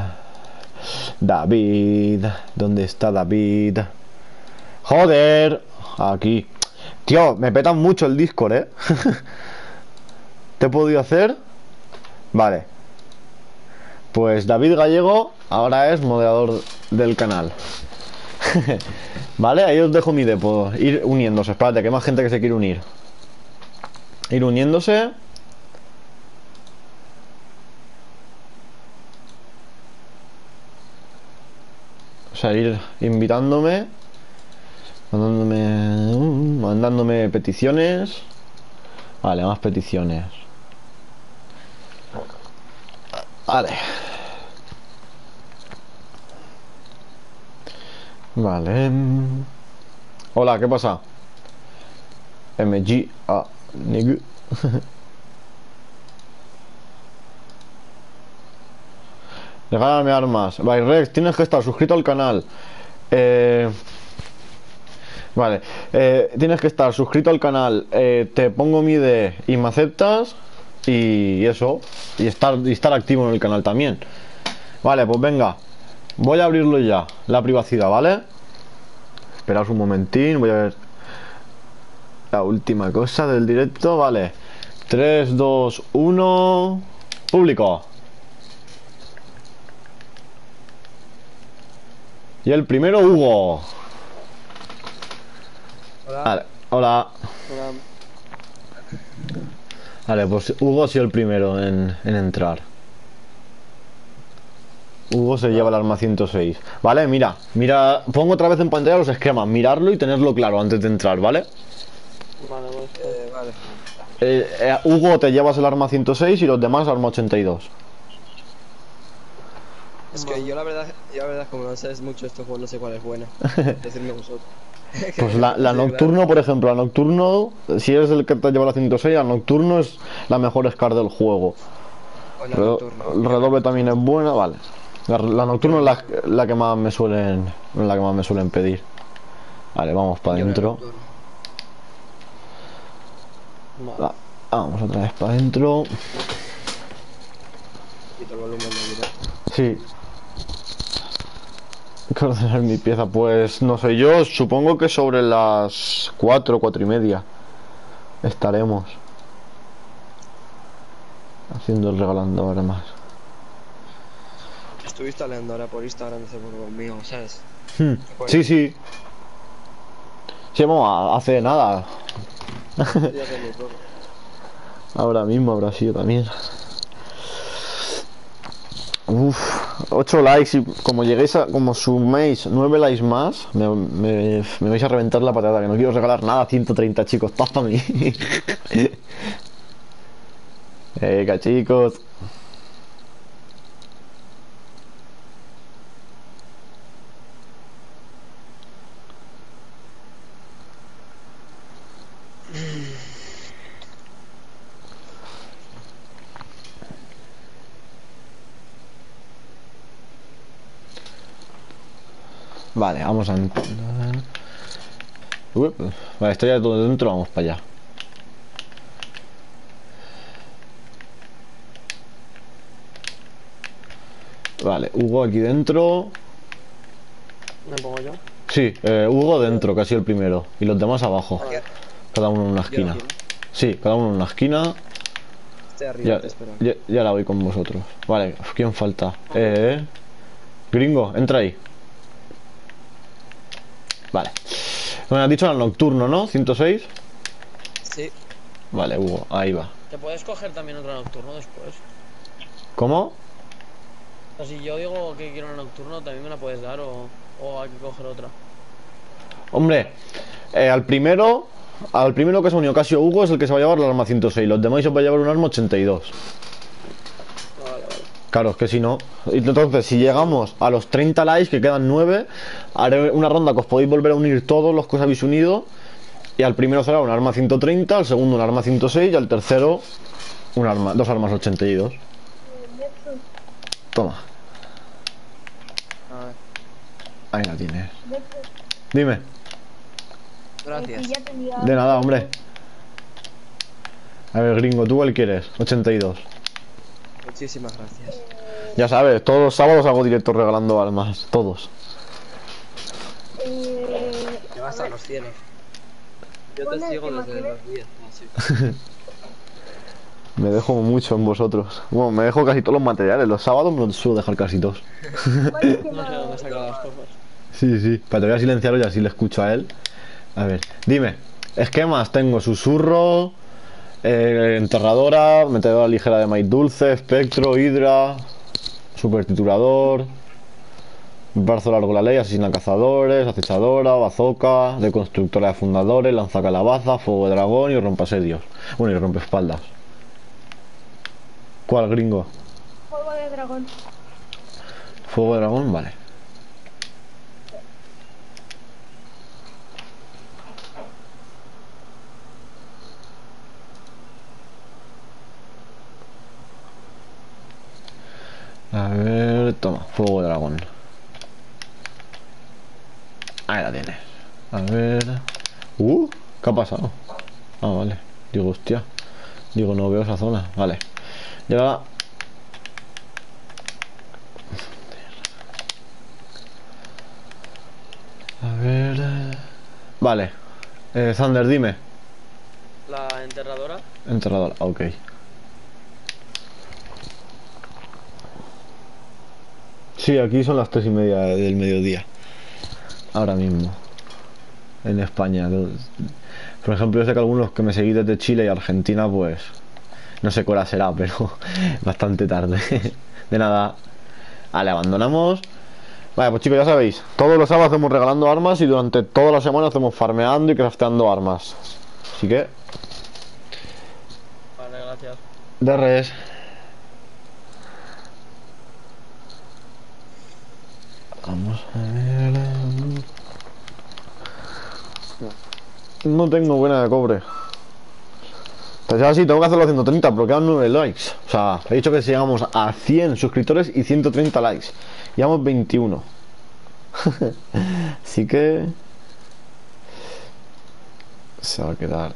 David. ¿Dónde está David? Joder. Aquí. Tío, me petan mucho el Discord, ¿eh? ¿Te he podido hacer? Vale. Pues David Gallego ahora es moderador del canal. Vale, ahí os dejo mi depo. Ir uniéndose. Espérate, que hay más gente que se quiere unir. Ir uniéndose. O sea, ir invitándome. Mandándome. Mandándome peticiones. Vale, más peticiones. Vale. Vale. Hola, ¿qué pasa? M G A Nigga. Regálame armas. Vale, Rex, tienes que estar suscrito al canal. Eh... Vale, eh, tienes que estar suscrito al canal. eh, Te pongo mi I D y me aceptas. Y eso. Y estar, y estar activo en el canal también. Vale, pues venga. Voy a abrirlo ya, la privacidad, ¿vale? Esperaos un momentín, voy a ver la última cosa del directo, vale. tres, dos, uno. Público. Y el primero, Hugo.
Hola.
Vale, hola.
Hola.
Vale, pues Hugo ha sido el primero en, en entrar. Hugo se lleva el arma ciento seis. Vale, mira, mira, pongo otra vez en pantalla los esquemas, mirarlo y tenerlo claro antes de entrar, ¿vale?
Vale, pues, eh, vale.
Eh, eh, Hugo, te llevas el arma ciento seis y los demás arma ochenta y dos.
Es que yo la verdad, yo la verdad como no sé mucho este juego, no sé cuál es buena. Decidme vosotros.
Pues la, la
Sí,
Nocturno,
claro.
por ejemplo, la Nocturno, si eres el que te lleva la ciento seis, la Nocturno es la mejor SCAR del juego.
O la
Redo-
nocturna.
el redoble también es buena, vale. La, la Nocturno es la, la que más me suelen la que más me suelen pedir. Vale, vamos para
Yo la
adentro.
nocturna. Vale.
Va, vamos otra vez para adentro.
Quito el volumen de vida.
Sí. ¿Qué ordenar mi pieza? Pues no sé yo, supongo que sobre las cuatro, cuatro y media estaremos haciendo el regalando armas.
Estuviste hablando ahora por Instagram hace poco conmigo, ¿sabes?
Hmm. Sí, sí. Sí, vamos, hace nada.
Ya sé muy poco.
Ahora mismo habrá sido también. Uf, ocho likes y como lleguéis a, como suméis nueve likes más, me, me, me vais a reventar la patata, que no quiero regalar nada, ciento treinta chicos, paz para mí. Venga, chicos. Vale, vamos a entrar. Uep. Vale, estoy ya todo dentro, vamos para allá. Vale, Hugo aquí dentro.
¿Me pongo yo?
Sí, eh, Hugo dentro, casi el primero. Y los demás abajo.
Vale.
Cada uno en una
Yo
esquina.
aquí, ¿no?
Sí, cada uno en una esquina.
Estoy arriba,
Ya,
te espero.
ya, ya la voy con vosotros. Vale, ¿quién falta? Eh, Gringo, entra ahí. Vale. Me has dicho el nocturno, ¿no? ciento seis.
Sí.
Vale, Hugo, ahí va.
¿Te puedes coger también otro nocturno después?
¿Cómo?
O sea, si yo digo que quiero una nocturno, también me la puedes dar o, o hay que coger otra.
Hombre, eh, al primero, al primero que se ha unido casi Hugo es el que se va a llevar la arma ciento seis. Los demás se va a llevar un arma ochenta y dos.
Vale, vale.
Claro, es que si no. Entonces, si llegamos a los treinta likes, que quedan nueve, haré una ronda que os podéis volver a unir todos los que os habéis unido. Y al primero será un arma ciento treinta, al segundo un arma ciento seis y al tercero un arma, dos armas ochenta y dos. Toma,
A ver.
ahí la tienes. Dime.
Gracias.
De nada, hombre. A ver, gringo, ¿tú cuál quieres? ochenta y dos.
Muchísimas gracias.
Ya sabes, todos los sábados hago directos regalando armas. Todos.
Eh,
Te vas
a
a
ver,
los cielos. Yo te
Ponle
sigo
que
desde
me-
los diez. Así.
Me dejo mucho en vosotros. Bueno, me dejo casi todos los materiales. Los sábados me los suelo dejar casi todos.
¿cuál es que
No sé
más-
dónde saca las cosas.
Sí, sí. Pero te voy a silenciarlo y así le escucho a él. A ver, dime. Esquemas, tengo susurro, eh, enterradora, metedora ligera de maíz dulce, espectro, hidra, supertriturador, brazo largo la ley, asesina cazadores, acechadora, bazooka, deconstructora de fundadores, lanza calabaza, fuego de dragón y rompasedios. Bueno, y rompeespaldas. ¿Cuál, gringo?
Juego de dragón.
Fuego de dragón, vale. A ver, toma, fuego de dragón. Ahí la tienes. A ver. Uh, ¿qué ha pasado? Ah, vale. Digo, hostia. Digo, no veo esa zona. Vale. Y ahora. A ver. eh, Vale. Eh, Thunder, dime.
La enterradora.
Enterrador, ok. Sí, aquí son las tres y media del mediodía. Ahora mismo. En España. Por ejemplo, yo sé que algunos que me seguís desde Chile y Argentina, pues. No sé qué hora será, pero bastante tarde. De nada. Vale, abandonamos. Vale, pues chicos, ya sabéis. Todos los sábados hacemos regalando armas y durante toda la semana hacemos farmeando y crafteando armas. Así que.
Vale, gracias.
De res. Vamos a ver. No tengo buena de cobre. Pues ya sí, tengo que hacerlo a ciento treinta, pero quedan nueve likes. O sea, he dicho que si llegamos a cien suscriptores y ciento treinta likes. Llevamos veintiuno. Así que. Se va a quedar.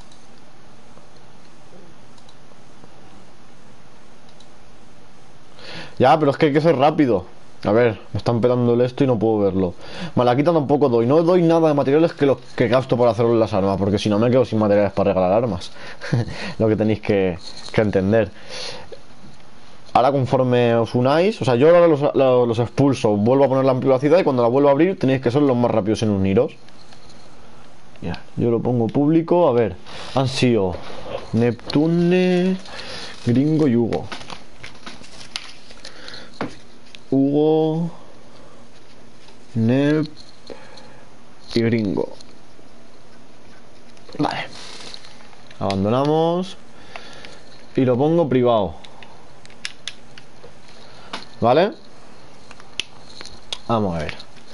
Ya, pero es que hay que ser rápido. A ver, me están pelando el esto y no puedo verlo. Malaquita tampoco doy. No doy nada de materiales que los que gasto para hacerlo en las armas, porque si no me quedo sin materiales para regalar armas. Lo que tenéis que, que entender. Ahora conforme os unáis, o sea, yo ahora los, los, los expulso, vuelvo a ponerla en privacidad y cuando la vuelvo a abrir tenéis que ser los más rápidos en uniros. Ya, yo lo pongo público. A ver, han sido Neptune, Gringo y Hugo. Hugo, Nep y Gringo. Vale. Abandonamos. Y lo pongo privado. ¿Vale? Vamos a ver.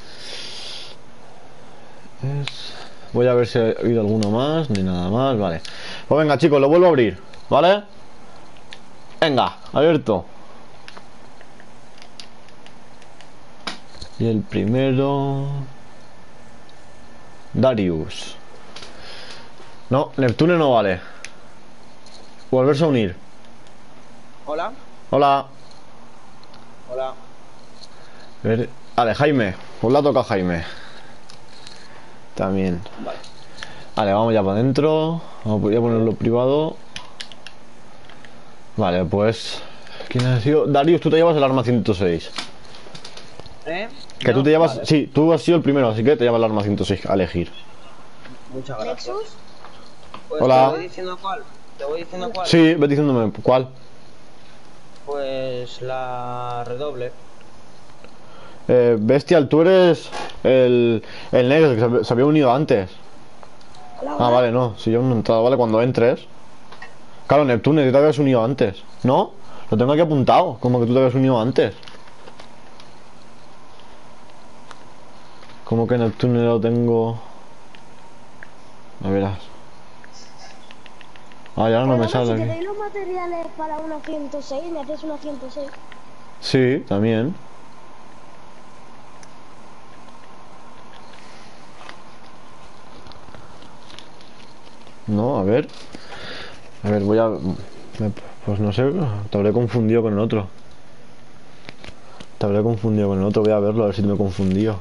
Es... Voy a ver si ha habido alguno más. Ni nada más, vale. Pues venga chicos, lo vuelvo a abrir. ¿Vale? Venga, abierto. Y el primero... Darius. No, Neptune no vale. Volverse a unir.
Hola.
Hola.
Hola.
A ver, vale, Jaime. Pues la toca Jaime. También.
Vale.
Vale, vamos ya para adentro. Vamos a ponerlo privado. Vale, pues... ¿Quién ha sido? Darius, tú te llevas el arma ciento seis.
¿Eh?
Que
No,
tú te llevas...
vale.
Sí, tú has sido el primero, así que te llevas el arma ciento seis a elegir.
Muchas gracias.
Nexus.
Pues
Hola.
Te voy diciendo cuál. Te voy diciendo cuál.
Sí, ve diciéndome cuál.
Pues la redoble.
Eh, Bestial, tú eres el, el negro que se, hab- se había unido antes.
Hola,
Ah,
hola.
vale, no. Si yo no he entrado, vale, cuando entres. Claro, Neptune, tú te habías unido antes. ¿No? Lo tengo aquí apuntado, como que tú te habías unido antes. Como que Neptune lo tengo... A verás. Ah, ya no me
Perdona,
sale
si te
aquí.
doy los materiales para una ciento seis, me haces una ciento seis.
Sí, también. No, a ver. A ver, voy a... me- Pues no sé, te habré confundido con el otro. Te habré confundido con el otro, voy a verlo, a ver si me he confundido.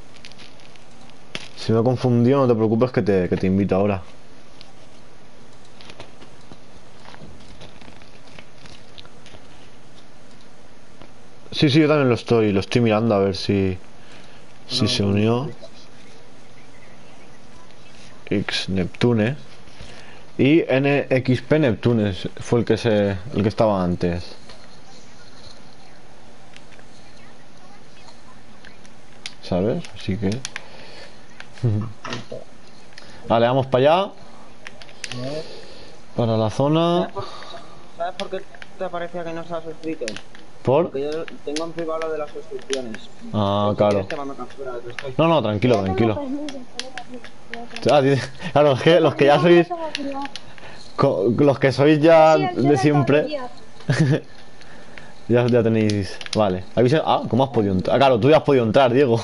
Si me he confundido, no te preocupes que te, que te invito ahora. Sí, sí, yo también lo estoy, lo estoy mirando a ver si... Si se unió. X Neptune. Y N X P Neptune fue el que se... el que estaba antes. ¿Sabes? Así que... Vale, vamos para allá. Para la zona.
¿Sabes por, ¿Sabes por qué te parecía que no se ha suscrito?
¿Por?
Porque yo tengo en privado lo de las suscripciones.
Ah,
Pues si
claro.
quieres te mando captura de que estoy.
No, no, tranquilo,
Ya tengo
tranquilo.
permiso, tengo permiso.
Ah, dice- claro, es que los que ya
No,
sois...
no tengo privado.
co- Los que sois ya
Sí, el
de
server
siempre...
todavía.
Ya, ya tenéis... Vale. ¿Habéis- Ah, ¿cómo has podido entrar? Ah, claro, tú ya has podido entrar, Diego.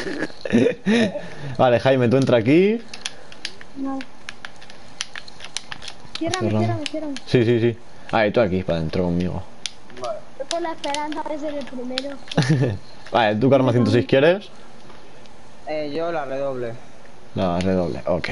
Vale, Jaime, tú entra aquí.
No. Ciérrame,
Cerramos.
ciérrame, ciérrame.
Sí, sí, sí. Ah, y tú aquí, para adentro conmigo.
Estoy con la esperanza de ser el primero.
Vale, ¿tú qué arma ciento seis quieres?
Eh, yo la redoble.
La redoble, ok.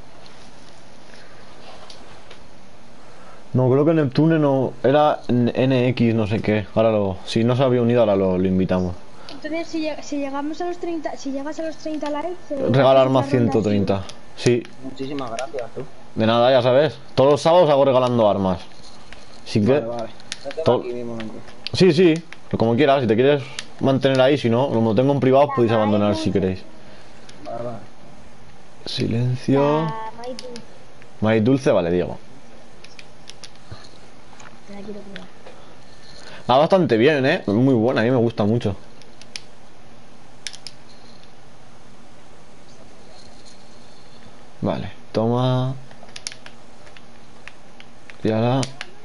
No, creo que Neptune no... Era N X no sé qué. Ahora lo... Si no se había unido, ahora lo, lo invitamos.
Entonces, si, lleg- si llegamos a los treinta, si llegas a los treinta likes, eh,
Regala
hacemos
armas
una ronda
ciento treinta. Sí,
Muchísimas gracias, tú.
de nada, ya sabes. Todos los sábados hago regalando armas. Así que...
Vale, vale. Yo tengo
Todo-
aquí mi momento.
Sí, sí, como quieras. Si te quieres mantener ahí, si no, como lo tengo en privado, podéis abandonar si queréis.
Vale, vale.
Silencio.
así. Ah, Maitu,
Maíz dulce, vale, Diego.
te la quiero probar.
Va bastante bien, ¿eh? Muy buena, a mí me gusta mucho. Vale, toma. Y ahora...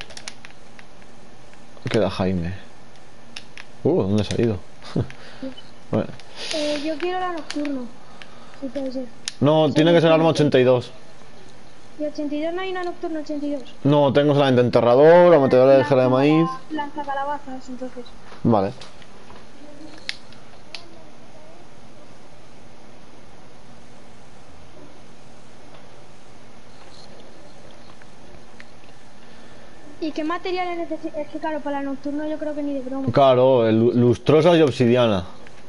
Queda Jaime. Uh, ¿dónde se ha ido? Bueno.
Eh, yo quiero la nocturno. Sí, puede ser.
No, tiene que ser arma ochenta y dos.
Y ochenta y dos no hay una nocturna ochenta y dos.
No, tengo solamente enterrador, ametralladora de gela de maíz.
Lanza calabazas, entonces.
Vale.
¿Y qué materiales necesitas? Es que claro, para la nocturno yo creo que ni de broma.
Claro, el- lustrosa y obsidiana.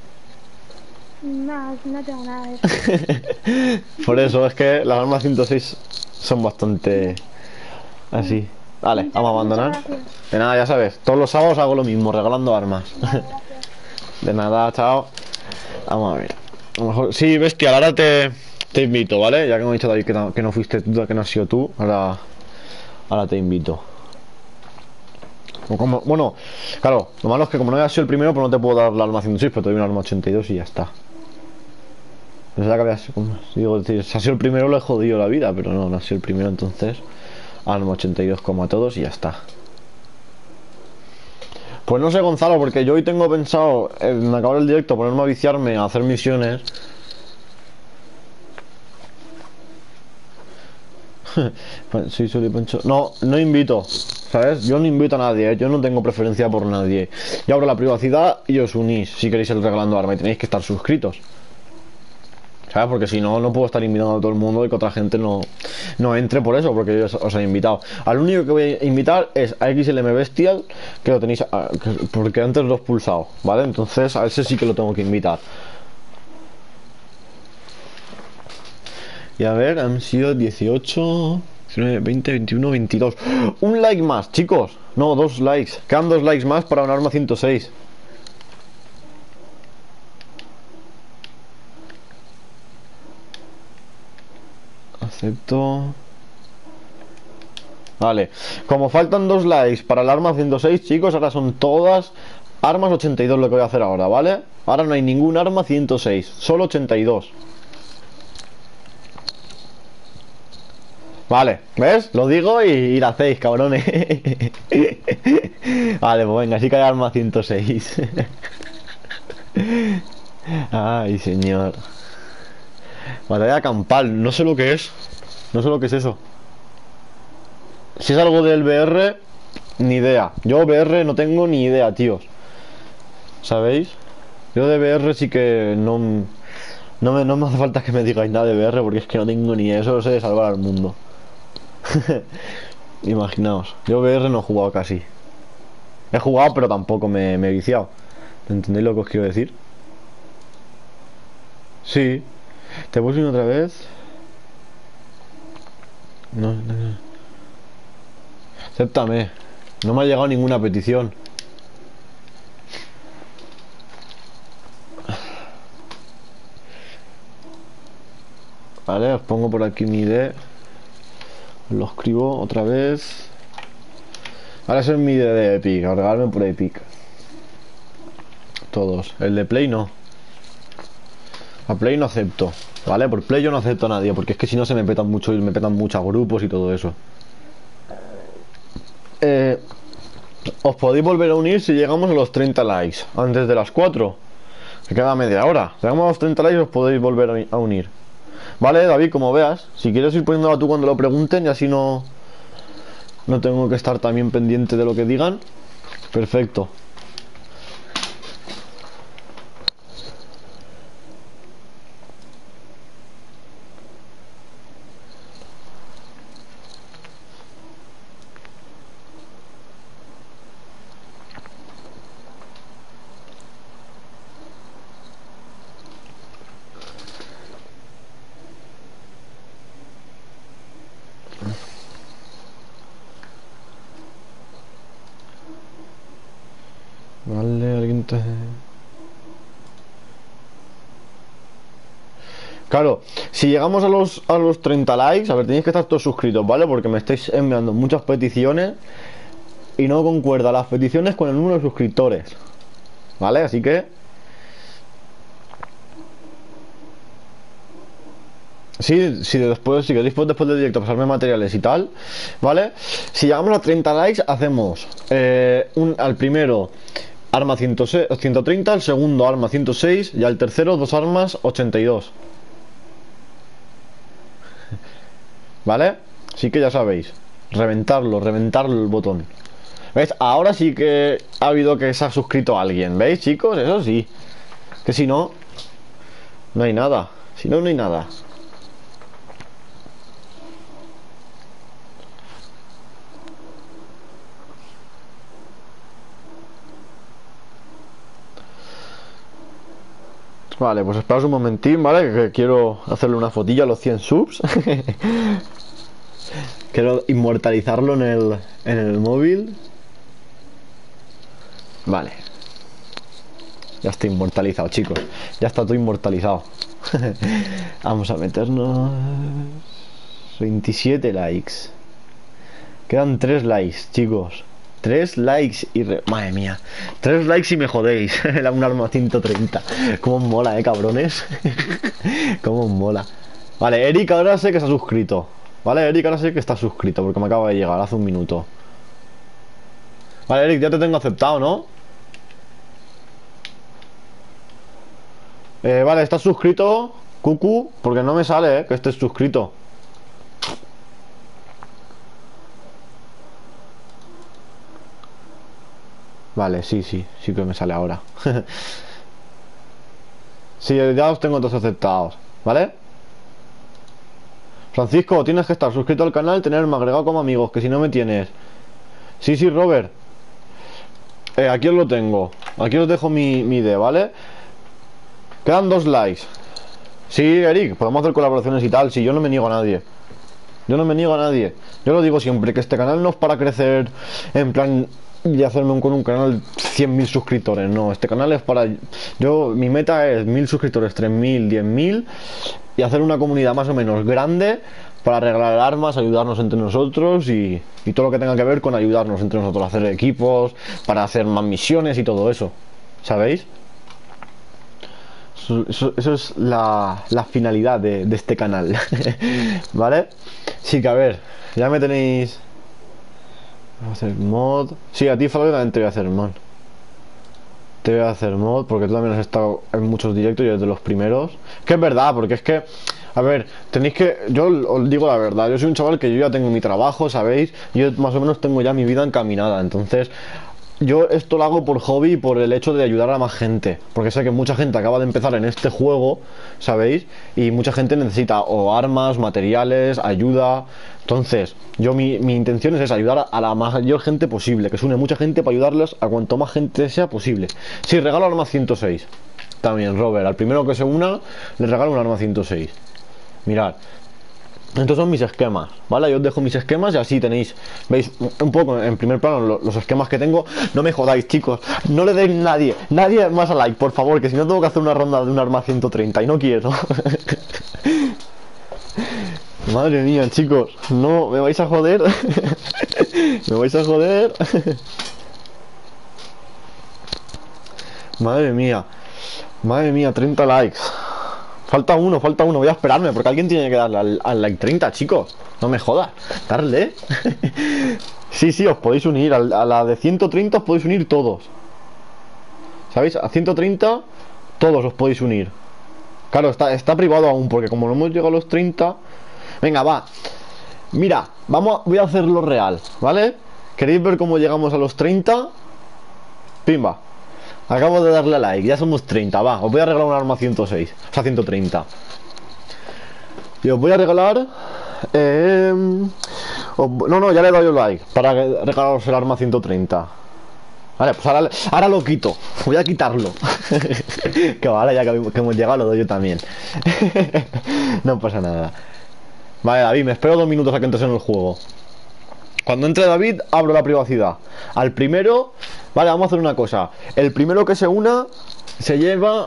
No, no tengo nada de eso.
Por eso es que las armas ciento seis son bastante así. Vale, vamos a abandonar.
Muchas gracias.
De nada, ya sabes, todos los sábados hago lo mismo, regalando armas.
Vale, gracias.
De nada, chao. Vamos a ver. A lo mejor... Sí, bestia, ahora te, te invito, ¿vale? Ya que me ha dicho David que no, que no fuiste tú, que no has sido tú, ahora, ahora te invito. O como, bueno, claro, lo malo es que como no hayas sido el primero, pues no te puedo dar la arma ciento seis, pero te doy una arma ochenta y dos y ya está. Pensaba que había sido, como- digo, si has sido el primero le he jodido la vida, pero no, no has sido el primero, entonces arma ochenta y dos como a todos y ya está. Pues no sé, Gonzalo, porque yo hoy tengo pensado en acabar el directo, ponerme a viciarme a hacer misiones. Pues, sí, soy Pancho. No, no invito, ¿sabes? Yo no invito a nadie, ¿eh? Yo no tengo preferencia por nadie. Yo abro la privacidad y os unís si queréis el regalando arma y tenéis que estar suscritos. ¿Sabes? Porque si no, no puedo estar invitando a todo el mundo y que otra gente no, no entre por eso, porque yo os, os he invitado. Al único que voy a invitar es a X L M Bestial, que lo tenéis, a- que- porque antes lo he expulsado, ¿vale? Entonces a ese sí que lo tengo que invitar. Y a ver, han sido dieciocho, diecinueve, veinte, veintiuno, veintidós. Un like más, chicos. No, dos likes. Quedan dos likes más para un arma ciento seis. Acepto. Vale, como faltan dos likes para el arma ciento seis, chicos, ahora son todas armas ochenta y dos lo que voy a hacer ahora, ¿vale? Ahora no hay ningún arma ciento seis, solo ochenta y dos. Vale, ¿ves? Lo digo y, y lo hacéis, cabrones. Vale, pues venga, sí que hay arma ciento seis. Ay, señor. Batalla campal, no sé lo que es. No sé lo que es eso. si es algo del V R, ni idea. Yo V R no tengo ni idea, tíos. ¿Sabéis? Yo de V R sí que no... No me, no me hace falta que me digáis nada de V R porque es que no tengo ni eso, sé de salvar al mundo. Imaginaos, yo V R no he jugado casi. He jugado pero tampoco me, me he viciado. ¿Entendéis lo que os quiero decir? Sí. ¿Te puse otra vez? No, no, no. Acéptame. No me ha llegado ninguna petición. Vale, os pongo por aquí mi I D. Lo escribo otra vez. Ahora es mi I D de Epic. A regalarme por Epic. Todos. El de Play no. A Play no acepto. Vale, por Play yo no acepto a nadie. Porque es que si no se me petan mucho y me petan muchos grupos y todo eso. Eh, os podéis volver a unir si llegamos a los treinta likes. Antes de las cuatro. Que queda media hora. Si llegamos a los treinta likes os podéis volver a unir. Vale, David, como veas. Si quieres ir poniéndola tú cuando lo pregunten y así no no tengo que estar también pendiente de lo que digan. Perfecto. Vale, alguien te... Claro, si llegamos a los, a los treinta likes, a ver, tenéis que estar todos suscritos, ¿vale? Porque me estáis enviando muchas peticiones y no concuerda las peticiones con el número de suscriptores, ¿vale? Así que... Sí, sí, después, si queréis después del directo pasarme materiales y tal, ¿vale? Si llegamos a treinta likes, hacemos eh, un, al primero arma ciento seis, ciento treinta, al segundo arma ciento seis y al tercero dos armas ochenta y dos. ¿Vale? Así que ya sabéis, reventarlo, reventarlo el botón. ¿Veis? Ahora sí que ha habido que se ha suscrito alguien, ¿veis, chicos? Eso sí. Que si no, no hay nada. Si no, no hay nada. Vale, pues esperaos un momentín, ¿vale? Que quiero hacerle una fotilla a los cien subs. Quiero inmortalizarlo en el, en el móvil. Vale. Ya está inmortalizado, chicos. Ya está todo inmortalizado. Vamos a meternos... veintisiete likes. Quedan tres likes, chicos. tres likes y... Re... Madre mía. tres likes y me jodéis. Era un arma ciento treinta. Cómo mola, eh, cabrones. Cómo mola. Vale, Eric ahora sé que se ha suscrito. Vale, Eric ahora sé que está suscrito porque me acaba de llegar hace un minuto. Vale, Eric, ya te tengo aceptado, ¿no? Eh, vale, ¿estás suscrito, Cucu? Porque no me sale, eh, que estés suscrito. Vale, sí, sí, sí que me sale ahora. Sí, ya os tengo todos aceptados, ¿vale? Francisco, tienes que estar suscrito al canal, tenerme agregado como amigos, que si no me tienes. Sí, sí, Robert. Eh, aquí os lo tengo. Aquí os dejo mi, mi I D, ¿vale? Quedan dos likes. Sí, Eric, podemos hacer colaboraciones y tal. Si yo no me niego a nadie. Yo no me niego a nadie. Yo lo digo siempre, que este canal no es para crecer en plan y hacerme un, con un canal cien mil suscriptores. No, este canal es para... Yo, mi meta es mil suscriptores, tres mil, diez mil y hacer una comunidad más o menos grande para regalar armas, ayudarnos entre nosotros y, y todo lo que tenga que ver con ayudarnos entre nosotros, hacer equipos, para hacer más misiones y todo eso. ¿Sabéis? Eso, eso, eso es la, la finalidad de, de este canal. ¿Vale? Sí, que a ver, ya me tenéis... Voy a hacer mod. Sí, a ti, Fabio, también te voy a hacer mod. Te voy a hacer mod porque tú también has estado en muchos directos y desde los primeros. Que es verdad, porque es que A ver, tenéis que... Yo os digo la verdad, yo soy un chaval que yo ya tengo mi trabajo, ¿sabéis? Yo más o menos tengo ya mi vida encaminada, entonces... Yo esto lo hago por hobby y por el hecho de ayudar a más gente. Porque sé que mucha gente acaba de empezar en este juego, ¿sabéis? Y mucha gente necesita o armas, materiales, ayuda. Entonces, yo mi, mi intención es esa, ayudar a, a la mayor gente posible. Que se une mucha gente para ayudarles a cuanto más gente sea posible. Sí, regalo arma ciento seis. También, Robert, al primero que se una, le regalo un arma ciento seis. Mirad. Estos son mis esquemas, ¿vale? Yo os dejo mis esquemas y así tenéis, veis un poco en primer plano lo, los esquemas que tengo. No me jodáis, chicos, no le deis nadie, nadie más a like, por favor, que si no tengo que hacer una ronda de un arma ciento treinta y no quiero. Madre mía, chicos, no, me vais a joder. Me vais a joder. Madre mía, madre mía, treinta likes. Falta uno, falta uno, voy a esperarme porque alguien tiene que darle al, al like treinta, chicos. No me jodas, darle. Sí, sí, os podéis unir, a, a la de ciento treinta os podéis unir todos. ¿Sabéis? A ciento treinta todos os podéis unir. Claro, está, está privado aún porque como no hemos llegado a los treinta. Venga, va. Mira, vamos, voy a hacerlo real, ¿vale? ¿Queréis ver cómo llegamos a los treinta? Pimba. Acabo de darle a like, ya somos treinta, va, os voy a regalar un arma ciento seis, o sea, ciento treinta. Y os voy a regalar... Eh, os, no, no, ya le he dado yo like, para regalaros el arma ciento treinta. Vale, pues ahora, ahora lo quito, voy a quitarlo. Que vale, ya que, que hemos llegado lo doy yo también. No pasa nada. Vale, David, me espero dos minutos a que entres en el juego. Cuando entre David, abro la privacidad. Al primero... Vale, vamos a hacer una cosa. El primero que se una, se lleva...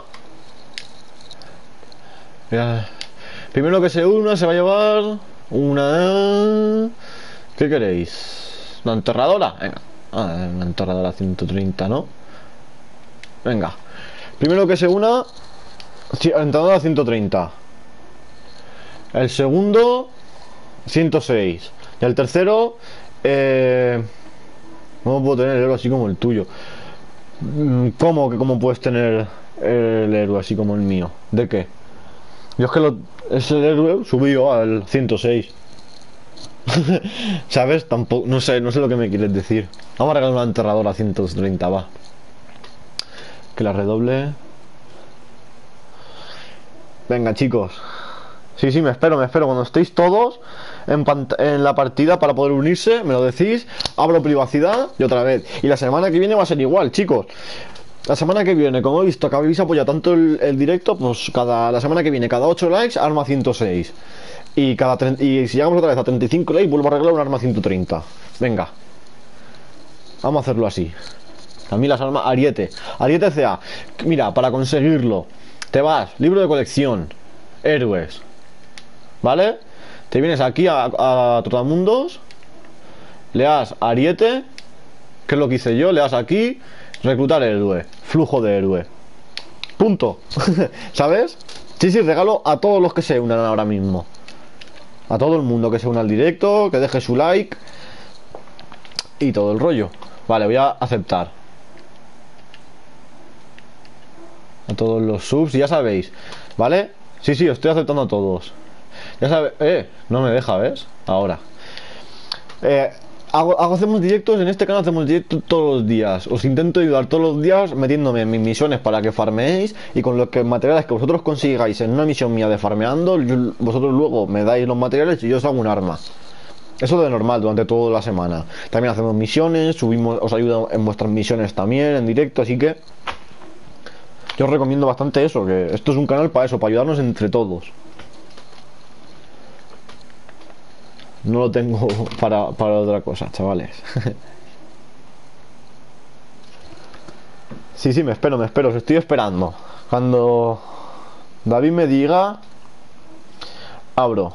Mira, primero que se una, se va a llevar... Una... ¿Qué queréis? ¿Una enterradora? Venga. Ah, una enterradora ciento treinta, ¿no? Venga. Primero que se una... Enterradora ciento treinta. El segundo... ciento seis. Y el tercero... Eh... ¿Cómo puedo tener el héroe así como el tuyo? ¿Cómo que cómo puedes tener el héroe así como el mío? ¿De qué? Yo es que lo, es el héroe subió al ciento seis. ¿Sabes? Tampoco, no sé, no sé lo que me quieres decir. Vamos a regalar una enterradora a ciento treinta, va. Que la redoble. Venga, chicos. Sí, sí, me espero, me espero. Cuando estéis todos en, en la partida para poder unirse, me lo decís. Abro privacidad y otra vez. Y la semana que viene va a ser igual, chicos. La semana que viene, como he visto que habéis apoyado tanto el, el directo, pues cada la semana que viene, cada ocho likes, arma ciento seis. Y, cada y si llegamos otra vez a treinta y cinco likes, vuelvo a regalar un arma ciento treinta. Venga. Vamos a hacerlo así. A mí las armas... Ariete. Ariete C A. Mira, para conseguirlo, te vas, libro de colección, héroes. ¿Vale? Te vienes aquí a, a Trotamundos, le das Ariete, que es lo que hice yo, le das aquí, reclutar héroe, flujo de héroe. Punto. ¿Sabes? Sí, sí, regalo a todos los que se unan ahora mismo. A todo el mundo que se una al directo, que deje su like y todo el rollo. Vale, voy a aceptar. A todos los subs, ya sabéis. ¿Vale? Sí, sí, estoy aceptando a todos. Ya sabes, eh, no me deja, ¿ves? Ahora eh, hago, hago, hacemos directos, en este canal hacemos directos todos los días. Os intento ayudar todos los días metiéndome en mis misiones para que farmeéis. Y con los que, materiales que vosotros consigáis en una misión mía de farmeando, yo, vosotros luego me dais los materiales y yo os hago un arma. Eso de normal durante toda la semana. También hacemos misiones, subimos, os ayudo en vuestras misiones también en directo, así que yo os recomiendo bastante eso, que esto es un canal para eso, para ayudarnos entre todos. No lo tengo para, para otra cosa, chavales. Sí, sí, me espero, me espero, os estoy esperando. Cuando David me diga, abro.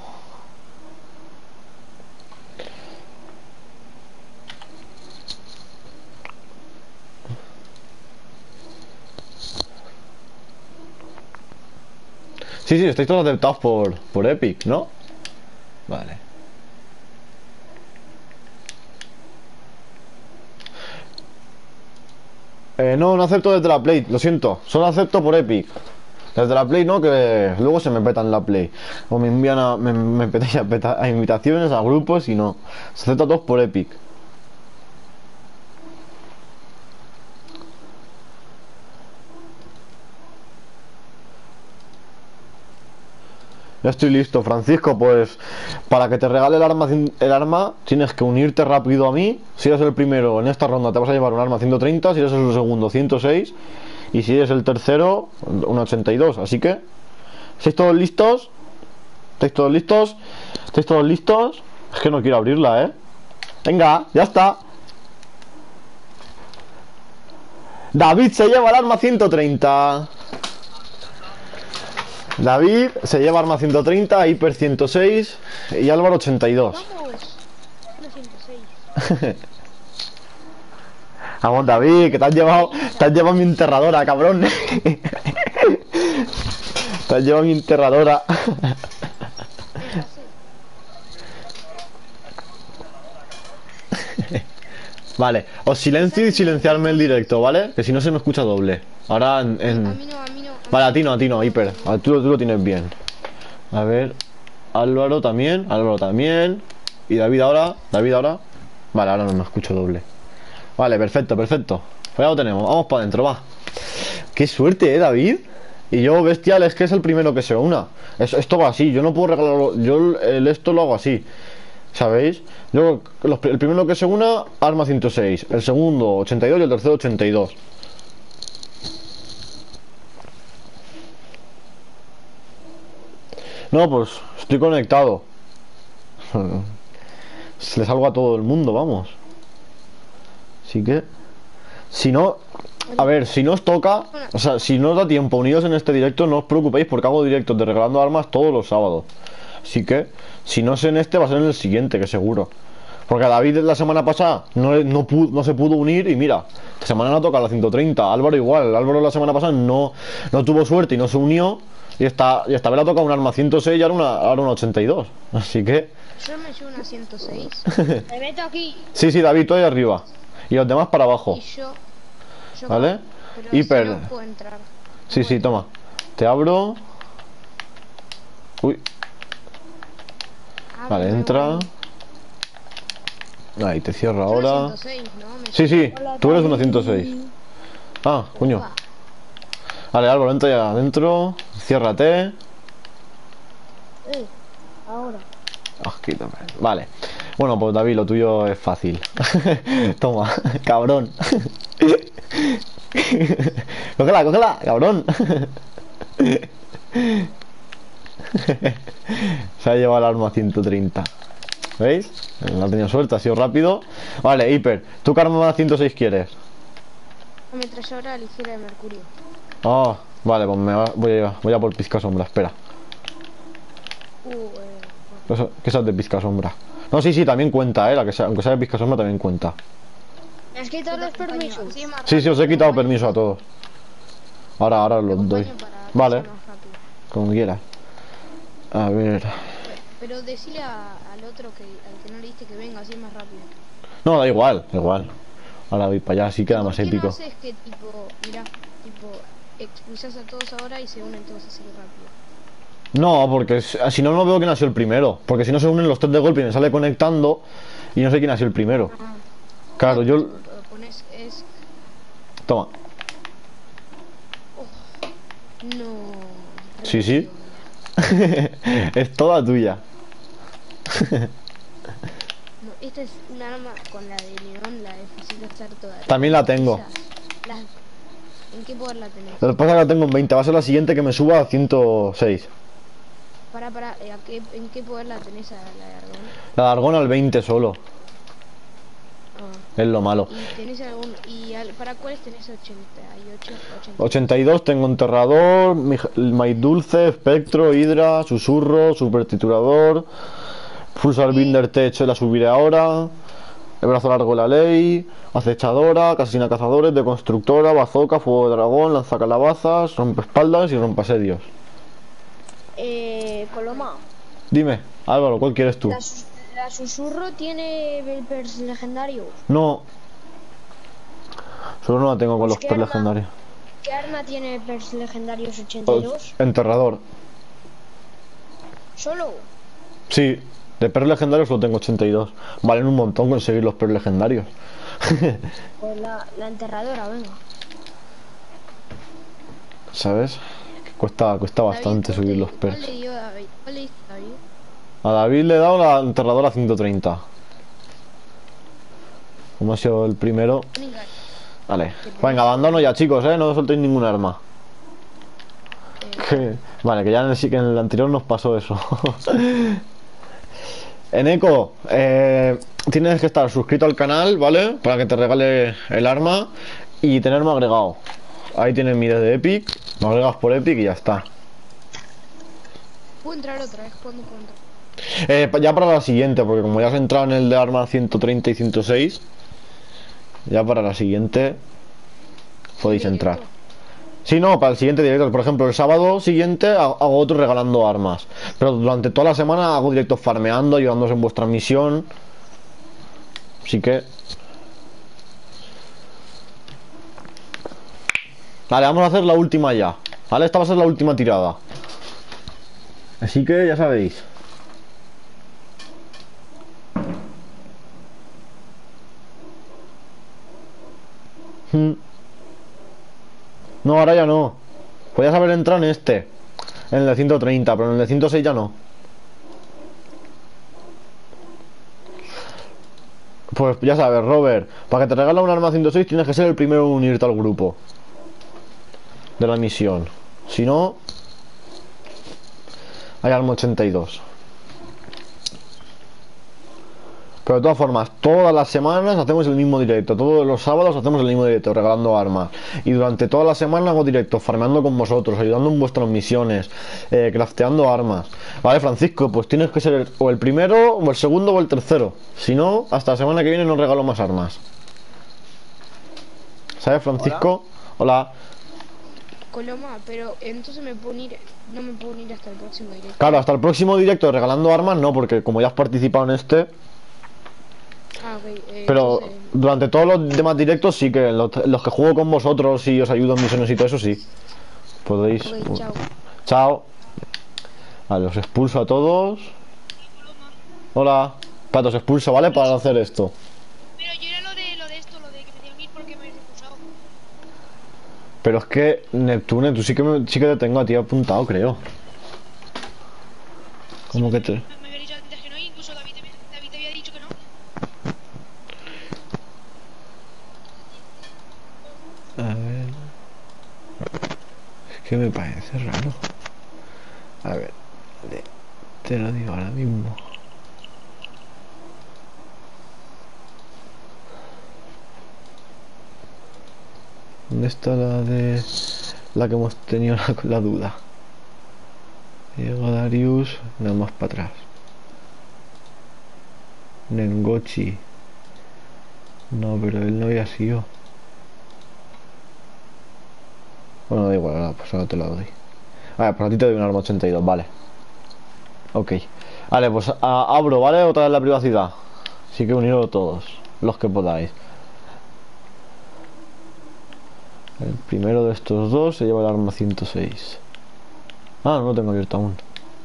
Sí, sí, estáis todos aceptados por, por Epic, ¿no? Vale. Eh, no, no acepto desde la Play, lo siento. Solo acepto por Epic. Desde la Play no, que luego se me petan la Play. O me envían a, me, me petáis a, peta- a invitaciones, a grupos y no. Se acepta todos por Epic. Ya estoy listo, Francisco, pues para que te regale el arma, cien- el arma tienes que unirte rápido a mí. Si eres el primero en esta ronda te vas a llevar un arma ciento treinta, si eres el segundo ciento seis y si eres el tercero un ochenta y dos. Así que, ¿estáis todos listos? ¿Estáis todos listos? ¿Estáis todos listos? Es que no quiero abrirla, ¿eh? Venga, ya está. David se lleva el arma ciento treinta. David se lleva arma ciento treinta, Hiper ciento seis y Álvaro ochenta y dos.
Vamos. Uno ciento seis.
Vamos, David, que te has llevado, te has llevado mi enterradora, cabrón. Te has llevado mi enterradora. Vale, os silencio y silenciarme el directo, ¿vale? Que si no se me escucha doble. Ahora en... en-
A mí no, a mí no.
Vale, a ti no, a ti no, Hiper. A tú, tú lo tienes bien. A ver, Álvaro también, Álvaro también. Y David ahora, David ahora. Vale, ahora no me escucho doble. Vale, perfecto, perfecto. Pues ya lo tenemos, vamos para adentro, va. Qué suerte, eh, David. Y yo, bestial, es que es el primero que se una. Es- esto va así, yo no puedo regalarlo. Yo el, esto lo hago así. ¿Sabéis? Yo, los- el primero que se una, arma ciento seis. El segundo, ochenta y dos. Y el tercero, ochenta y dos. No, pues estoy conectado. Le salgo a todo el mundo, vamos. Así que, si no, a ver, si no os toca, o sea, si no os da tiempo unidos en este directo, no os preocupéis porque hago directos de regalando armas todos los sábados. Así que, si no es en este, va a ser en el siguiente, que seguro. Porque a David la semana pasada no, no, pudo, no se pudo unir y mira, esta semana no toca la ciento treinta. Álvaro igual, Álvaro la semana pasada no, no tuvo suerte y no se unió. Y esta, y esta vez le ha tocado un arma ciento seis y ahora una, ahora una ochenta y dos. Así que...
Yo me llevo una ciento seis. Me meto aquí.
Sí, sí, David, tú ahí arriba. Y los demás para abajo.
Y yo. yo
¿Vale?
Pero
Hiper.
si no puedo entrar.
Sí, sí, toma. Te abro. Uy,
Ah,
vale,
me
entra.
voy.
Ahí, te cierro
Yo
ahora.
ciento seis, ¿no? Me
Sí, sí,
Hola,
tú eres
David.
una ciento seis. Ah, coño.
Opa.
Vale, Álvaro, entra ya adentro. Ciérrate.
Eh, ahora.
Ah, quítame. Vale. Bueno, pues David, lo tuyo es fácil. Toma, cabrón. Cógela, cógela, cabrón. Se ha llevado el arma ciento treinta. ¿Veis? No ha tenido suerte, ha sido rápido. Vale, Hiper, ¿tú qué arma ciento seis quieres?
Ametralladora ligera de mercurio.
Ah, vale, pues me va- voy, a, voy a por pizca sombra, espera.
Uh, eh,
Eso- ¿Qué es de pizca sombra? No, sí, sí, también cuenta, eh. La que sea, aunque sea de pizca sombra también cuenta.
¿Me has quitado los permisos?
Sí, sí, os he quitado permiso a todos. Ahora, ahora los doy. Vale, como quieras. A ver.
Pero decile a- al otro que al que no le diste que venga, así es más rápido.
No, da igual, da igual. Ahora voy para allá, así queda más
¿Por qué no
épico.
haces que tipo, mira, tipo, expulsas a todos ahora y se unen todos así rápido?
No, porque s- si no, no veo quién ha sido el primero. Porque si no se unen los tres de golpe y me sale conectando y no sé quién ha sido el primero.
Ah.
Claro, yo.
Lo pones es.
Toma.
No.
Sí, sí. Es toda tuya.
No, esta es un arma con la de neón, la de facilitar toda.
También la tengo.
Las- ¿En qué poder la tenés?
Lo que pasa es que la tengo en veinte. Va a ser la siguiente que me suba a ciento seis.
Para, para, eh, ¿a qué, ¿en qué poder la tenés a la de Argón?
La de Argón al veinte solo.
Ah.
Es lo malo.
¿Y tenés algún. ¿Y al- para cuáles tenés ochenta y ocho? ochenta.
ochenta y dos tengo enterrador, Mij- maíz dulce, espectro, hidra, susurro, super triturador, pulsar binder tech, la subiré ahora, el brazo largo de la ley, acechadora, casina cazadores, deconstructora, bazooka, fuego de dragón, lanzacalabazas, rompeespaldas y rompasedios.
Eh, Coloma.
Dime, Álvaro, ¿cuál quieres tú?
La, sus- la susurro tiene Vapers legendarios.
No, solo no la tengo con
Pues
los
qué
per
arma.
legendarios.
¿Qué arma tiene pers legendarios ochenta y
Os-
dos?
Enterrador.
¿Solo?
Sí, de perros legendarios lo tengo ochenta y dos. Valen un montón conseguir los perros legendarios.
Pues la, la enterradora, venga.
¿Sabes? Que cuesta, cuesta bastante
David,
subir
¿cuál
los
le-
perks.
¿Cuál le dio David? ¿Cuál le hizo David?
A David le he dado la enterradora ciento treinta. Como ha sido el primero.
Venga,
Vale. Venga, abandono ya, chicos, ¿eh? No soltéis ningún arma. Que- Vale, que ya en el, sí que en el anterior nos pasó eso. Eneco, eh, tienes que estar suscrito al canal, ¿vale? Para que te regale el arma y tenerme agregado. Ahí tienes mi D de Epic, me agregas por Epic y ya está.
¿puedo entrar otra vez? ¿Cuándo puedo entrar?
Eh, pa- ya para la siguiente, porque como ya has entrado en el de arma ciento treinta y ciento seis, ya para la siguiente podéis entrar. Sí, no, para el siguiente directo. Por ejemplo, el sábado siguiente ha- hago otro regalando armas. Pero durante toda la semana hago directos farmeando, ayudándoos en vuestra misión. Así que... Vale, vamos a hacer la última ya. Vale, esta va a ser la última tirada. Así que ya sabéis. Hmm. No, ahora ya no. Podías haber entrado en este. En el de ciento treinta, pero en el de ciento seis ya no. Pues ya sabes, Robert. Para que te regale un arma ciento seis tienes que ser el primero en unirte al grupo de la misión. Si no, hay arma ochenta y dos. Pero de todas formas, todas las semanas hacemos el mismo directo. Todos los sábados hacemos el mismo directo, regalando armas. Y durante toda la semana hago directos, farmeando con vosotros, ayudando en vuestras misiones, eh, crafteando armas. Vale, Francisco, pues tienes que ser el- o el primero, o el segundo, o el tercero. Si no, hasta la semana que viene no regalo más armas. ¿Sabes, Francisco? Hola.
Coloma, pero entonces me puedo unir, no me puedo unir hasta el próximo directo.
Claro, hasta el próximo directo de regalando armas no, porque como ya has participado en este.
Ah, ok. eh,
Pero
entonces,
durante todos los demás directos sí que los, los que juego con vosotros y os ayudo en misiones y todo eso sí. Podéis.
ok, chao.
Chao. Vale, os expulso a todos. Hola. Pato, os expulso, ¿vale? Para hacer esto.
Pero yo era lo de lo de esto, lo de que me tenía que unir porque me he expulsado.
Pero es que Neptune, tú sí que, me- sí que te tengo a ti apuntado, creo. ¿Cómo que te...?
Me, me había dicho antes que no, incluso David, te- David te había dicho que no.
A ver... Es que me parece raro. A ver... Te, te lo digo ahora mismo. ¿Dónde está la de... la que hemos tenido la, la duda? Diego Darius, nada más para atrás. Nengochi. No, pero él no había sido. Bueno, da igual, ahora, pues ahora te la doy. A ver, pues a ti te doy un arma ochenta y dos, vale. Ok. Vale, pues a- abro, ¿vale? Otra vez la privacidad. Así que uniros todos, los que podáis. El primero de estos dos se lleva el arma ciento seis. Ah, no lo tengo abierto aún.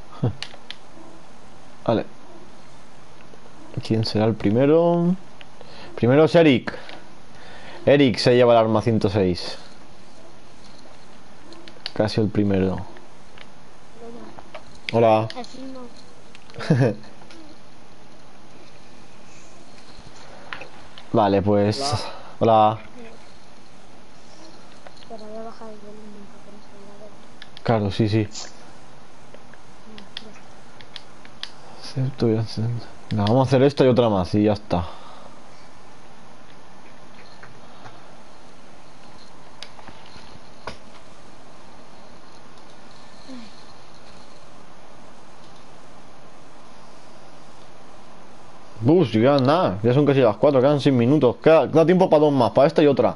Vale. ¿Quién será el primero? Primero es Eric. Eric se lleva el arma ciento seis. Casi el primero. Hola.
Así no.
Vale, pues... Hola.
Pero voy a bajar el volumen para que no se oiga doble.
Claro, sí, sí.
No, ya está.
Acepto y acepto. No, vamos a hacer esto y otra más y ya está. Bus, ya quedan nada, ya son casi las cuatro, quedan seis minutos. Queda, queda tiempo para dos más, para esta y otra.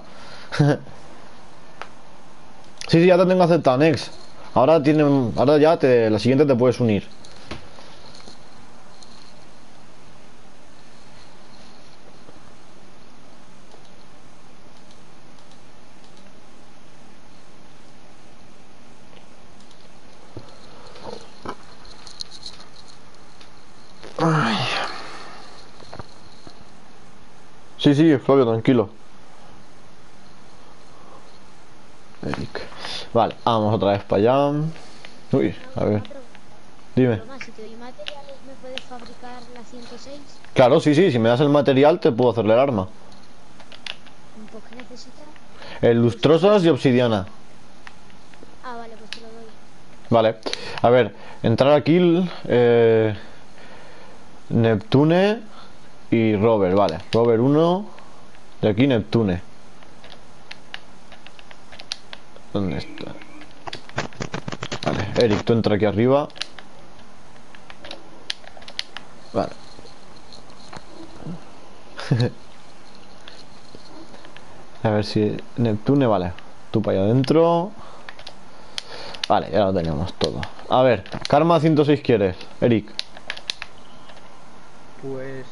Sí, sí, ya te tengo aceptado, Nex. Ahora tienen, ahora ya te, la siguiente te puedes unir. Sí, sí, Flavio, tranquilo. Eric. Vale, vamos otra vez para allá. Uy, a ver. Dime.
Pero más, si te doy materiales, ¿me puedes fabricar la ciento seis?
Claro, sí, sí, si me das el material te puedo hacerle el arma.
¿Por qué necesitas?
Eh, lustrosas y obsidiana.
Ah, vale, pues te lo doy.
Vale. A ver, entrar aquí. Eh, Neptune y Robert, vale. Robert uno. Y aquí Neptune. ¿Dónde está? Vale, Eric, tú entra aquí arriba. Vale. A ver si Neptune, vale. Tú para allá adentro. Vale, ya lo tenemos todo. A ver, Karma ciento seis quieres, Eric.
Pues...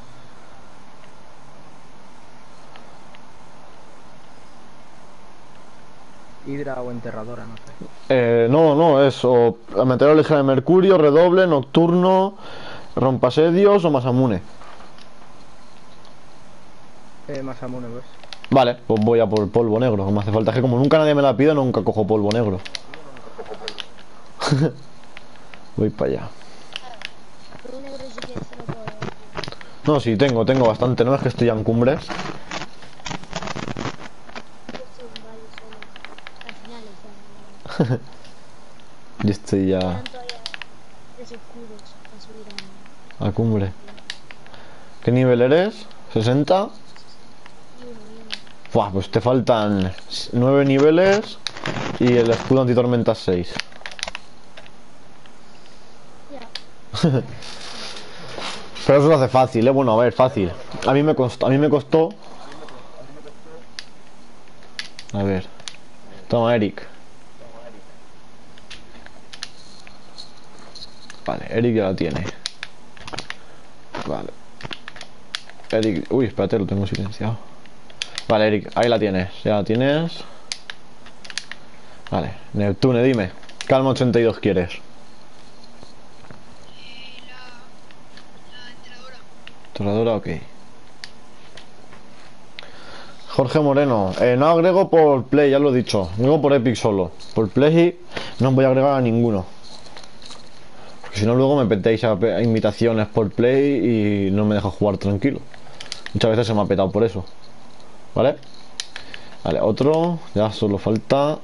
Hidra o enterradora, no sé.
Eh, no, no, es o meteor ligera de mercurio, redoble, nocturno, rompasedios o masamune.
Eh, más amune, pues.
Vale, pues voy a por polvo negro. Me hace falta, es que como nunca nadie me la pide, nunca cojo polvo negro. Voy para allá.
Pero un negro si quieres te lo puedo dar.
No, sí, tengo, tengo bastante. No es que estoy ya en cumbre.
Yo estoy en valle solo. Al final está.
Y estoy ya
Quedan todavía tres escudos para subir a...
a cumbre. ¿Qué nivel eres? ¿sesenta?
Y uno viene.
Buah, pues te faltan nueve niveles y el escudo antitormenta seis.
Ya.
Pero eso lo hace fácil, ¿eh? Bueno, a ver, fácil. A mí me costó, a mí me costó. A ver. Toma, Eric. Vale, Eric ya la tiene. Vale. Eric, uy, espérate, lo tengo silenciado. Vale, Eric, ahí la tienes. Ya la tienes. Vale, Neptune, dime. Calma ochenta y dos quieres.
Eh, la, la enterradora.
Toradora, ok. Jorge Moreno, eh, no agrego por Play, ya lo he dicho. Agrego por Epic solo. Por Play no voy a agregar a ninguno. Porque si no, luego me petéis a, a invitaciones por Play y no me deja jugar tranquilo. Muchas veces se me ha petado por eso. ¿Vale? Vale, otro. Ya solo falta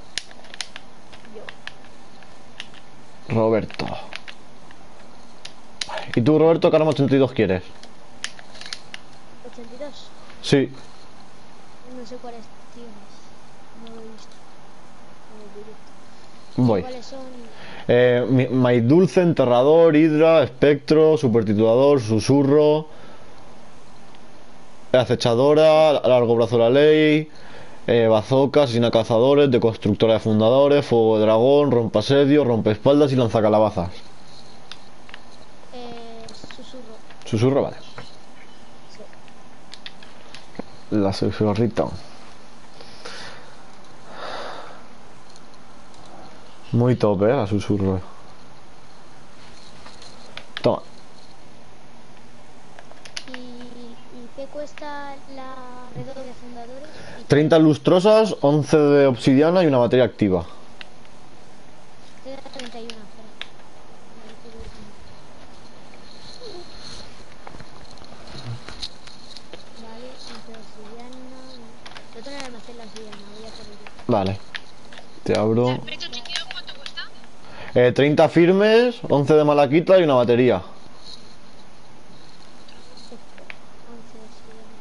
Roberto. Vale. ¿Y tú, Roberto, qué arma ochenta y dos quieres?
ochenta y dos.
Sí.
No sé cuáles tienes. No lo he visto. En el directo.
Voy.
¿Cuáles son?
Eh, mi- Maidulce, Enterrador, Hidra, Espectro, Supertitulador, Susurro, Acechadora, Largo Brazo de la Ley, eh, Bazooka, Asesina Cazadores, Deconstructora de Fundadores, Fuego de Dragón, Rompasedio, Rompeespaldas y Lanzacalabazas.
Eh, susurro.
Susurro, vale.
Sí.
La susurrita. Muy top, eh, la susurro. Toma.
¿Y, y qué cuesta la redoble de fundadores? Y
treinta lustrosas, once de obsidiana y una batería activa.
queda treinta y uno. Espera. Vale, entre obsidiana. Yo tengo el almacén la obsidiana, voy a por ello.
Vale. Te abro.
¿El precio ochenta y dos cuánto cuesta?
Eh, treinta firmes, once de malaquita y una batería.
once de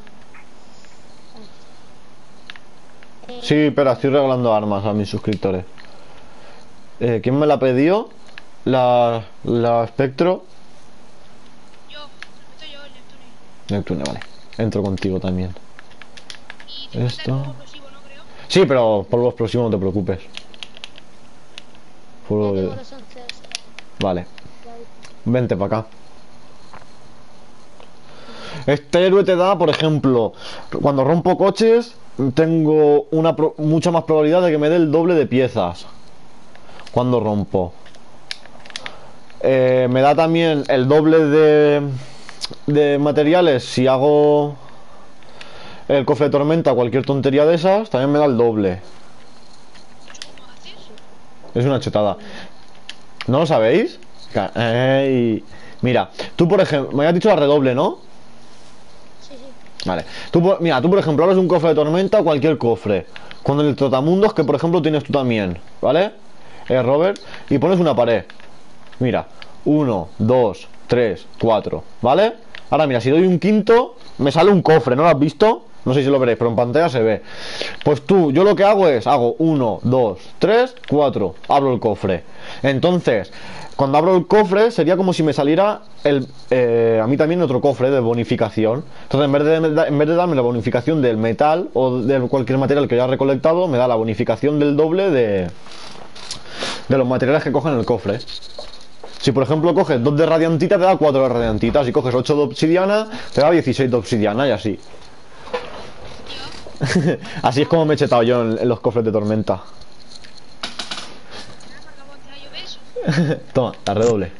obsidiana.
Sí, espera, estoy regalando armas a mis suscriptores. Eh, ¿Quién me la pidió? La, la Espectro.
Yo, lo meto yo, el Neptune.
Neptune, vale. Entro contigo también.
Y te falta
Esto.
el polvo explosivo, ¿no? Creo.
Sí, pero polvo explosivo no te preocupes.
Ya
Polvo
tengo
de-
los once de obsidiana.
Vale,
Ya voy.
vente para acá. Este héroe te da, por ejemplo, cuando rompo coches, tengo una pro- mucha más probabilidad de que me dé el doble de piezas. Cuando rompo. Eh, me da también el doble de, de materiales si hago el cofre de tormenta, cualquier tontería de esas, también me da el doble.
¿Cómo haces?
Es una chetada. ¿No lo sabéis? Ca- Ey. Mira, tú por ejemplo, me habías dicho la redoble, ¿no?
Sí, sí.
Vale. Tú, por- mira, tú por ejemplo abres un cofre de tormenta, cualquier cofre. Con el trotamundos que por ejemplo tienes tú también, ¿vale? Eh, Robert. Y pones una pared. Mira, uno, dos, tres, cuatro, ¿vale? Ahora mira, si doy un quinto, me sale un cofre, ¿no lo has visto? No sé si lo veréis, pero en pantalla se ve. Pues tú, yo lo que hago es, hago uno, dos, tres, cuatro, abro el cofre. Entonces, cuando abro el cofre, sería como si me saliera el, eh, a mí también otro cofre de bonificación. Entonces, en vez de, en vez de darme la bonificación del metal o de cualquier material que haya recolectado, me da la bonificación del doble de, de los materiales que cogen en el cofre. Si por ejemplo coges dos de radiantita, te da cuatro de radiantita. Si coges ocho de obsidiana, te da dieciséis de obsidiana y así. Así es como me he chetado yo en, en los cofres de tormenta.
Acabo de hacer yo de eso.
Toma, la redoble.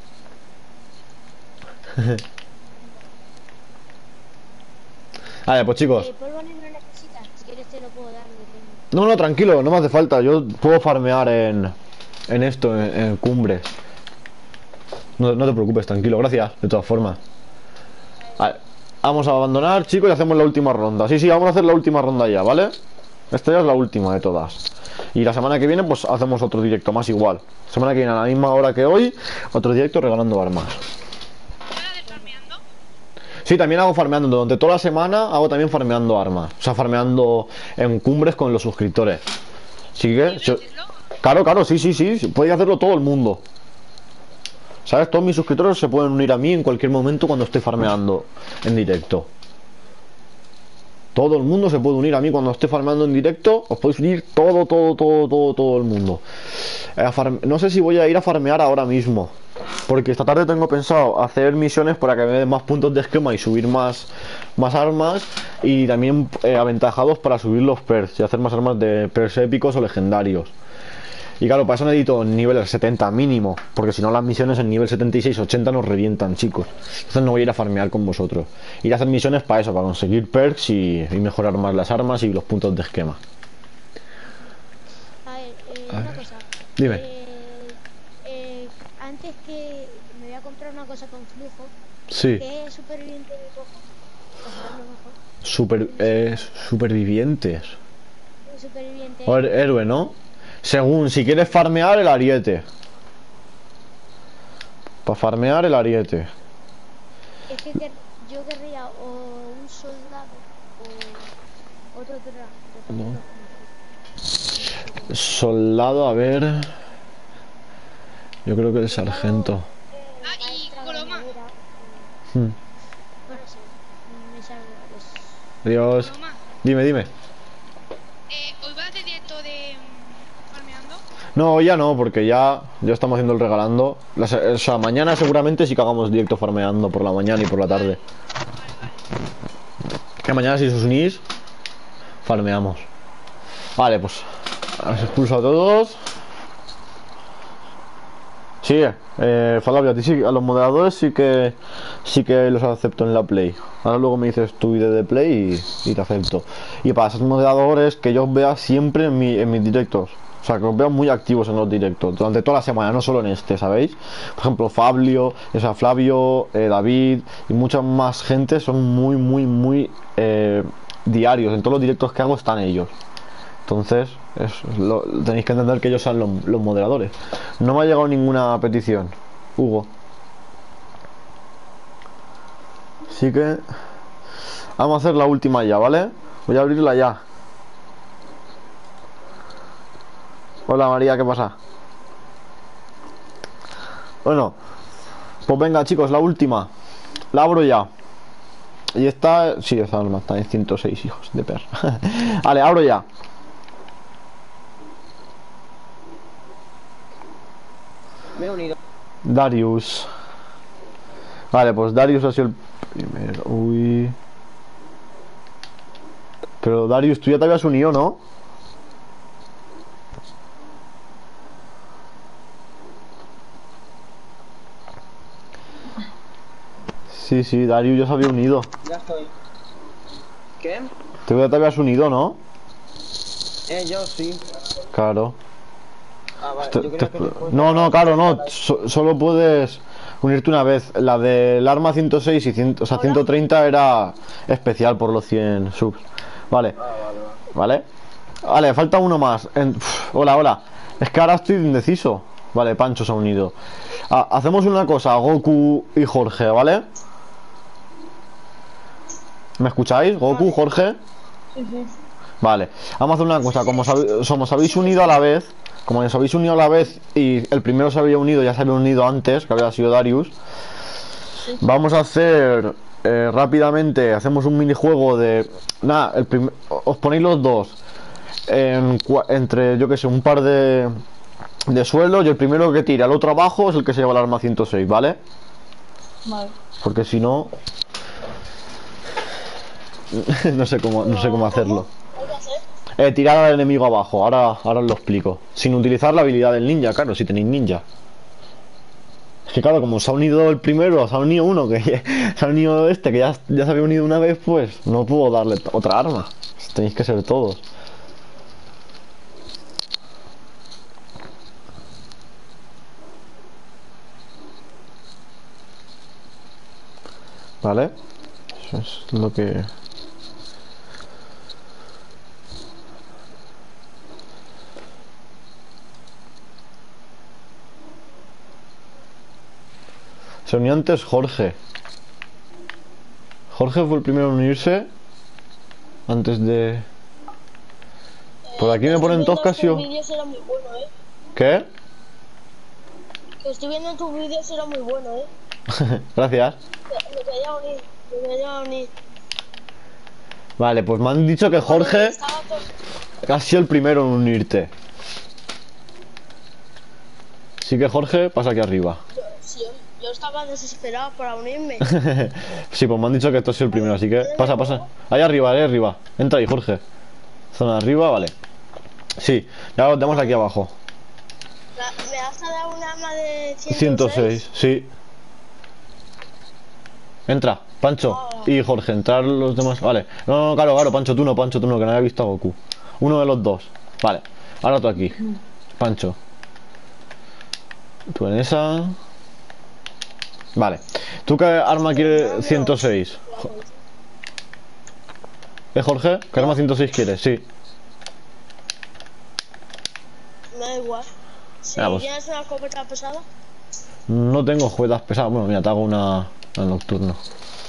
Vale, pues chicos.
Eh, polvo negro necesitas. Si quieres te lo puedo dar. no tengo.
No, no, tranquilo, no me hace falta. Yo puedo farmear en, en esto, en, en cumbres. No, no te preocupes, tranquilo, gracias, de todas formas. Vale, vamos a abandonar, chicos, y hacemos la última ronda. Sí, sí, vamos a hacer la última ronda ya, ¿vale? Esta ya es la última de todas. Y la semana que viene, pues hacemos otro directo más igual. Semana que viene, a la misma hora que hoy, otro directo regalando armas.
¿Fuera del farmeando?
Sí, también hago farmeando. Durante toda la semana hago también farmeando armas. O sea, farmeando en cumbres con los suscriptores. Así que...
¿Y
se-
véndeslo?
Claro, claro, sí, sí, sí. Puede hacerlo todo el mundo. ¿Sabes? Todos mis suscriptores se pueden unir a mí en cualquier momento cuando esté farmeando en directo. Todo el mundo se puede unir a mí cuando esté farmeando en directo. Os podéis unir todo, todo, todo, todo, todo el mundo. Eh, a farm- No sé si voy a ir a farmear ahora mismo. Porque esta tarde tengo pensado hacer misiones para que me den más puntos de esquema y subir más, más armas. Y también eh, aventajados para subir los perks y hacer más armas de perks épicos o legendarios. Y claro, para eso necesito nivel setenta mínimo, porque si no las misiones en nivel setenta y seis ochenta nos revientan, chicos. Entonces no voy a ir a farmear con vosotros. Ir a hacer misiones para eso, para conseguir perks y, y mejorar más las armas y los puntos de esquema.
A ver, eh,
A
una
ver.
cosa.
Dime.
Eh, eh, antes que me voy a comprar una cosa con flujo,
Sí.
¿qué superviviente me cojo? Para saberlo mejor.
Super, eh, supervivientes.
Un superviviente.
O her- héroe, ¿no? Según, si quieres farmear el ariete. Para farmear el ariete.
Es que quer- yo querría o un soldado o otro tra-
No. Soldado, a ver. Yo creo que el sargento.
Ah, y Coloma.
Hmm.
Bueno, sí, me sale pues,
Adiós.
Coloma.
Dime, dime.
Eh, ¿Hoy vas a hacer directo de mm, farmeando?
No, ya no, porque ya, ya estamos haciendo el regalando. La se- o sea, mañana seguramente sí que hagamos directo farmeando por la mañana y por la tarde. Que mañana si os unís, farmeamos. Vale, pues os expulso a todos. Sí, eh, Falabio, a ti sí, a los moderadores sí que sí que los acepto en la play. Ahora luego me dices tu vídeo de play y, y te acepto. Y para esos moderadores que yo os vea siempre en, mi, en mis directos. O sea, que os veo muy activos en los directos durante toda la semana, no solo en este, ¿sabéis? Por ejemplo, Fabio, o sea, Flavio, eh, David y mucha más gente son muy, muy, muy eh, diarios. En todos los directos que hago están ellos. Entonces, es, lo, tenéis que entender que ellos son los, los moderadores. No me ha llegado ninguna petición, Hugo. Así que vamos a hacer la última ya, ¿vale? Voy a abrirla ya. Hola María, ¿qué pasa? Bueno, pues venga chicos, la última. La abro ya. Y esta, sí, esta arma está en ciento seis, hijos de perra. Vale, abro ya.
Me he unido.
Darius. Vale, pues Darius ha sido el primero. Uy. Pero Darius, tú ya te habías unido, ¿no? Sí, sí, Darius ya se había unido.
Ya estoy. ¿Qué?
Tú ya te habías unido, ¿no?
Eh, yo sí.
Claro.
Ah, vale,
Te-
yo
te-
creo que después
no,
de-
no, claro, no. so- solo puedes unirte una vez. La del arma ciento seis y cien, o sea, ciento treinta era especial por los cien subs. Vale. Vale. Vale, falta uno más. En- Uf, hola, hola. Es que ahora estoy indeciso. Vale, Pancho se ha unido. Ah, hacemos una cosa, Goku y Jorge, ¿vale? ¿Me escucháis? Goku, Jorge. Vale, vamos a hacer una cosa. Como os, habe- como os habéis unido a la vez, como os habéis unido a la vez y el primero se había unido, ya se había unido antes, que había sido Darius. Vamos a hacer eh, rápidamente, hacemos un minijuego de nada, el prim- os ponéis los dos en cua- entre, yo que sé, un par de de suelo, y el primero que tira al otro abajo es el que se lleva el arma ciento seis, ¿vale?
Vale.
Porque si no no sé cómo no sé cómo hacerlo. Eh, tirar al enemigo abajo, ahora, ahora os lo explico. Sin utilizar la habilidad del ninja, claro, si tenéis ninja. Es que claro, como se ha unido el primero, se ha unido uno, que se ha unido este, que ya, ya se había unido una vez, pues no puedo darle otra arma. Tenéis que ser todos. ¿Vale? Eso es lo que... Se unió antes Jorge. Jorge fue el primero en unirse. Antes de... Por aquí me ponen todos Casio.
Tus vídeos era muy bueno, ¿eh?
¿Qué?
Que estoy viendo tus vídeos era muy bueno, ¿eh?
Gracias.
Me quería unir, me quería unir.
Vale, pues me han dicho que Jorge
Estaba todo-
ha sido el primero en unirte. Así que Jorge, pasa aquí arriba.
Yo, sí, yo, yo estaba desesperado para unirme.
Sí, pues me han dicho que esto ha sido el primero, así que pasa, pasa. Ahí arriba, ahí arriba. Entra ahí, Jorge. Zona de arriba, vale. Sí, ya lo tenemos aquí abajo.
La- ¿Me has dado un arma de
ciento seis, sí. Entra, Pancho y Jorge, entrar los demás. Vale. No, no, no, claro, claro, Pancho, tú no, Pancho, tú no, que no había visto a Goku. Uno de los dos. Vale. Ahora tú aquí. Pancho. Tú en esa. Vale. ¿Tú qué arma quieres? ciento seis. Jo- ¿Eh, Jorge? ¿Qué arma ciento seis quieres? Sí.
Me da igual. Si
Ah, pues.
tienes una escopeta pesada,
No tengo juegas pesadas. Bueno, mira, te hago una, una nocturno.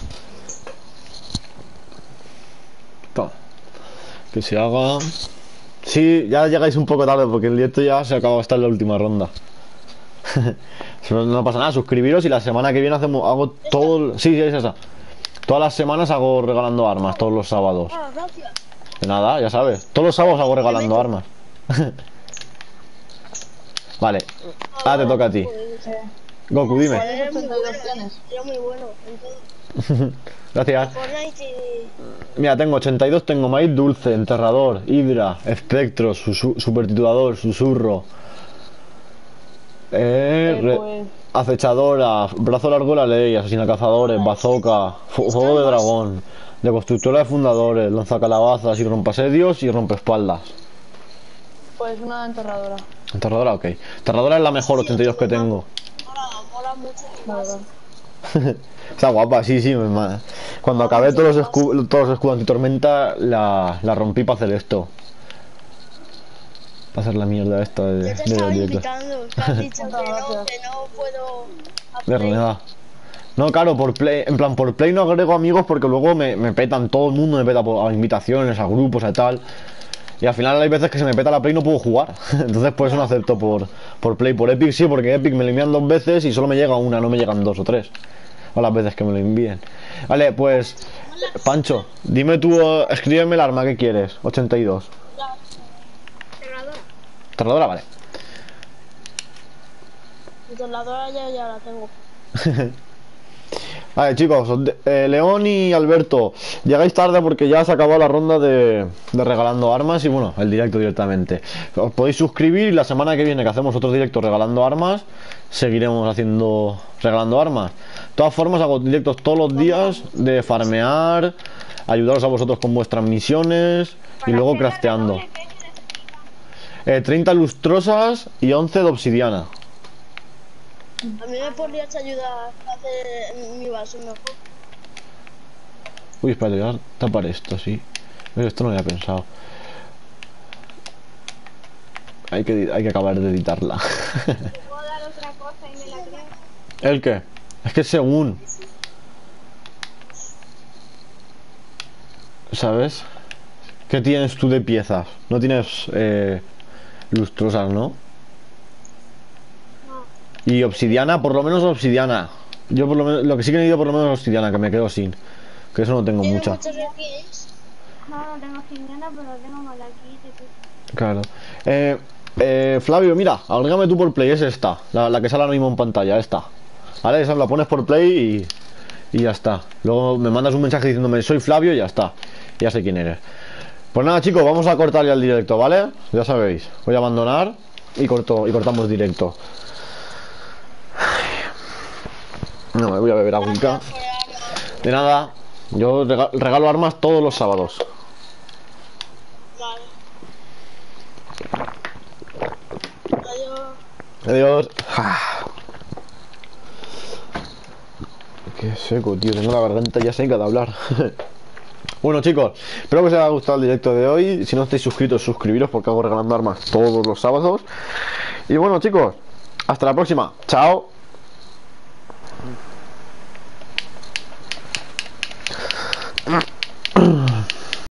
Toma. Que se haga. Sí, ya llegáis un poco tarde porque el directo ya se acaba hasta en la última ronda. no, no pasa nada, suscribiros y la semana que viene hacemos hago todo. el- Sí, sí, es esa. Todas las semanas hago regalando armas, todos los sábados.
ah, gracias.
De nada, ya sabes. Todos los sábados hago regalando armas. Vale, ahora te toca a ti.
Pues,
Goku, dime.
Joder, era muy bueno, ¿eh? Era muy bueno. Entonces,
Gracias.
Fortnite y...
Mira, tengo ochenta y dos, tengo maíz dulce, enterrador, hidra, espectro, susu- supertitulador, susurro, eh, re-
pues-
acechadora, brazo largo de la ley, asesina cazadores, bazooka, fu- fuego de dragón, deconstructora de fundadores, lanzacalabazas y rompasedios y rompeespaldas.
Pues una enterradora.
Enterradora, ok. Enterradora es la mejor ochenta y dos que tengo.
Mola, mola mucho tu
La
base.
verdad.
Está guapa, sí, sí. me ma- Cuando acabé todos los, escu- todos los escudos antitormenta, la, la rompí para hacer esto. Para hacer la mierda esta de,
Yo te
de
estaba
directo.
invitando, te has dicho que no, que no puedo...
De
hacer-
nada. No, claro, por play, en plan, por play no agrego amigos porque luego me, me petan, todo el mundo me peta por, a invitaciones, a grupos, a tal. Y al final hay veces que se me peta la play y no puedo jugar. Entonces por eso no acepto por, por play. Por Epic sí, porque Epic me lo envían dos veces y solo me llega una, no me llegan dos o tres. O las veces que me lo envíen. Vale, pues, Pancho, dime tú, eh, escríbeme el arma que quieres. ochenta y dos.
Cerrador.
Cerradora, vale.
Mi tornadora ya, ya la tengo.
Vale, chicos, os de- eh, León y Alberto, llegáis tarde porque ya se acabó la ronda de, de regalando armas y bueno, el directo directamente. Os podéis suscribir y la semana que viene que hacemos otros directos regalando armas, seguiremos haciendo regalando armas. De todas formas, hago directos todos los días de farmear, ayudaros a vosotros con vuestras misiones y luego crafteando. Eh, treinta lustrosas y once de obsidiana.
A mí me podrías ayudar a hacer mi vaso mejor.
Uy, espérate, voy a tapar esto, sí. Pero esto no lo había pensado. Hay que, hay que acabar de editarla.
¿Te puedo dar otra cosa y me la creo?
¿El qué? Es que según... ¿Sabes? ¿Qué tienes tú de piezas? No tienes eh, lustrosas, ¿no? Y obsidiana, por lo menos obsidiana. Yo por lo menos, lo que sí que he ido por lo menos obsidiana, que me quedo sin. Que eso no tengo
¿Tienes
mucha.
muchos skins?
No, no tengo obsidiana, pero tengo malaquite.
Claro. Eh, eh, Flavio, mira, agrégame tú por play, es esta. La, la que sale ahora mismo en pantalla, esta. Vale, esa la pones por play y, y ya está. Luego me mandas un mensaje diciéndome soy Flavio y ya está. Ya sé quién eres. Pues nada, chicos, vamos a cortar ya el directo, ¿vale? Ya sabéis. Voy a abandonar y corto y cortamos directo. No, me voy a beber agüita. De nada, yo rega- regalo armas todos los sábados.
Vale. Adiós.
Adiós. Ah. Qué seco, tío. Tengo la garganta ya seca de hablar. Bueno, chicos, espero que os haya gustado el directo de hoy. Si no estáis suscritos, suscribiros porque hago regalando armas todos los sábados. Y bueno, chicos, hasta la próxima. Chao.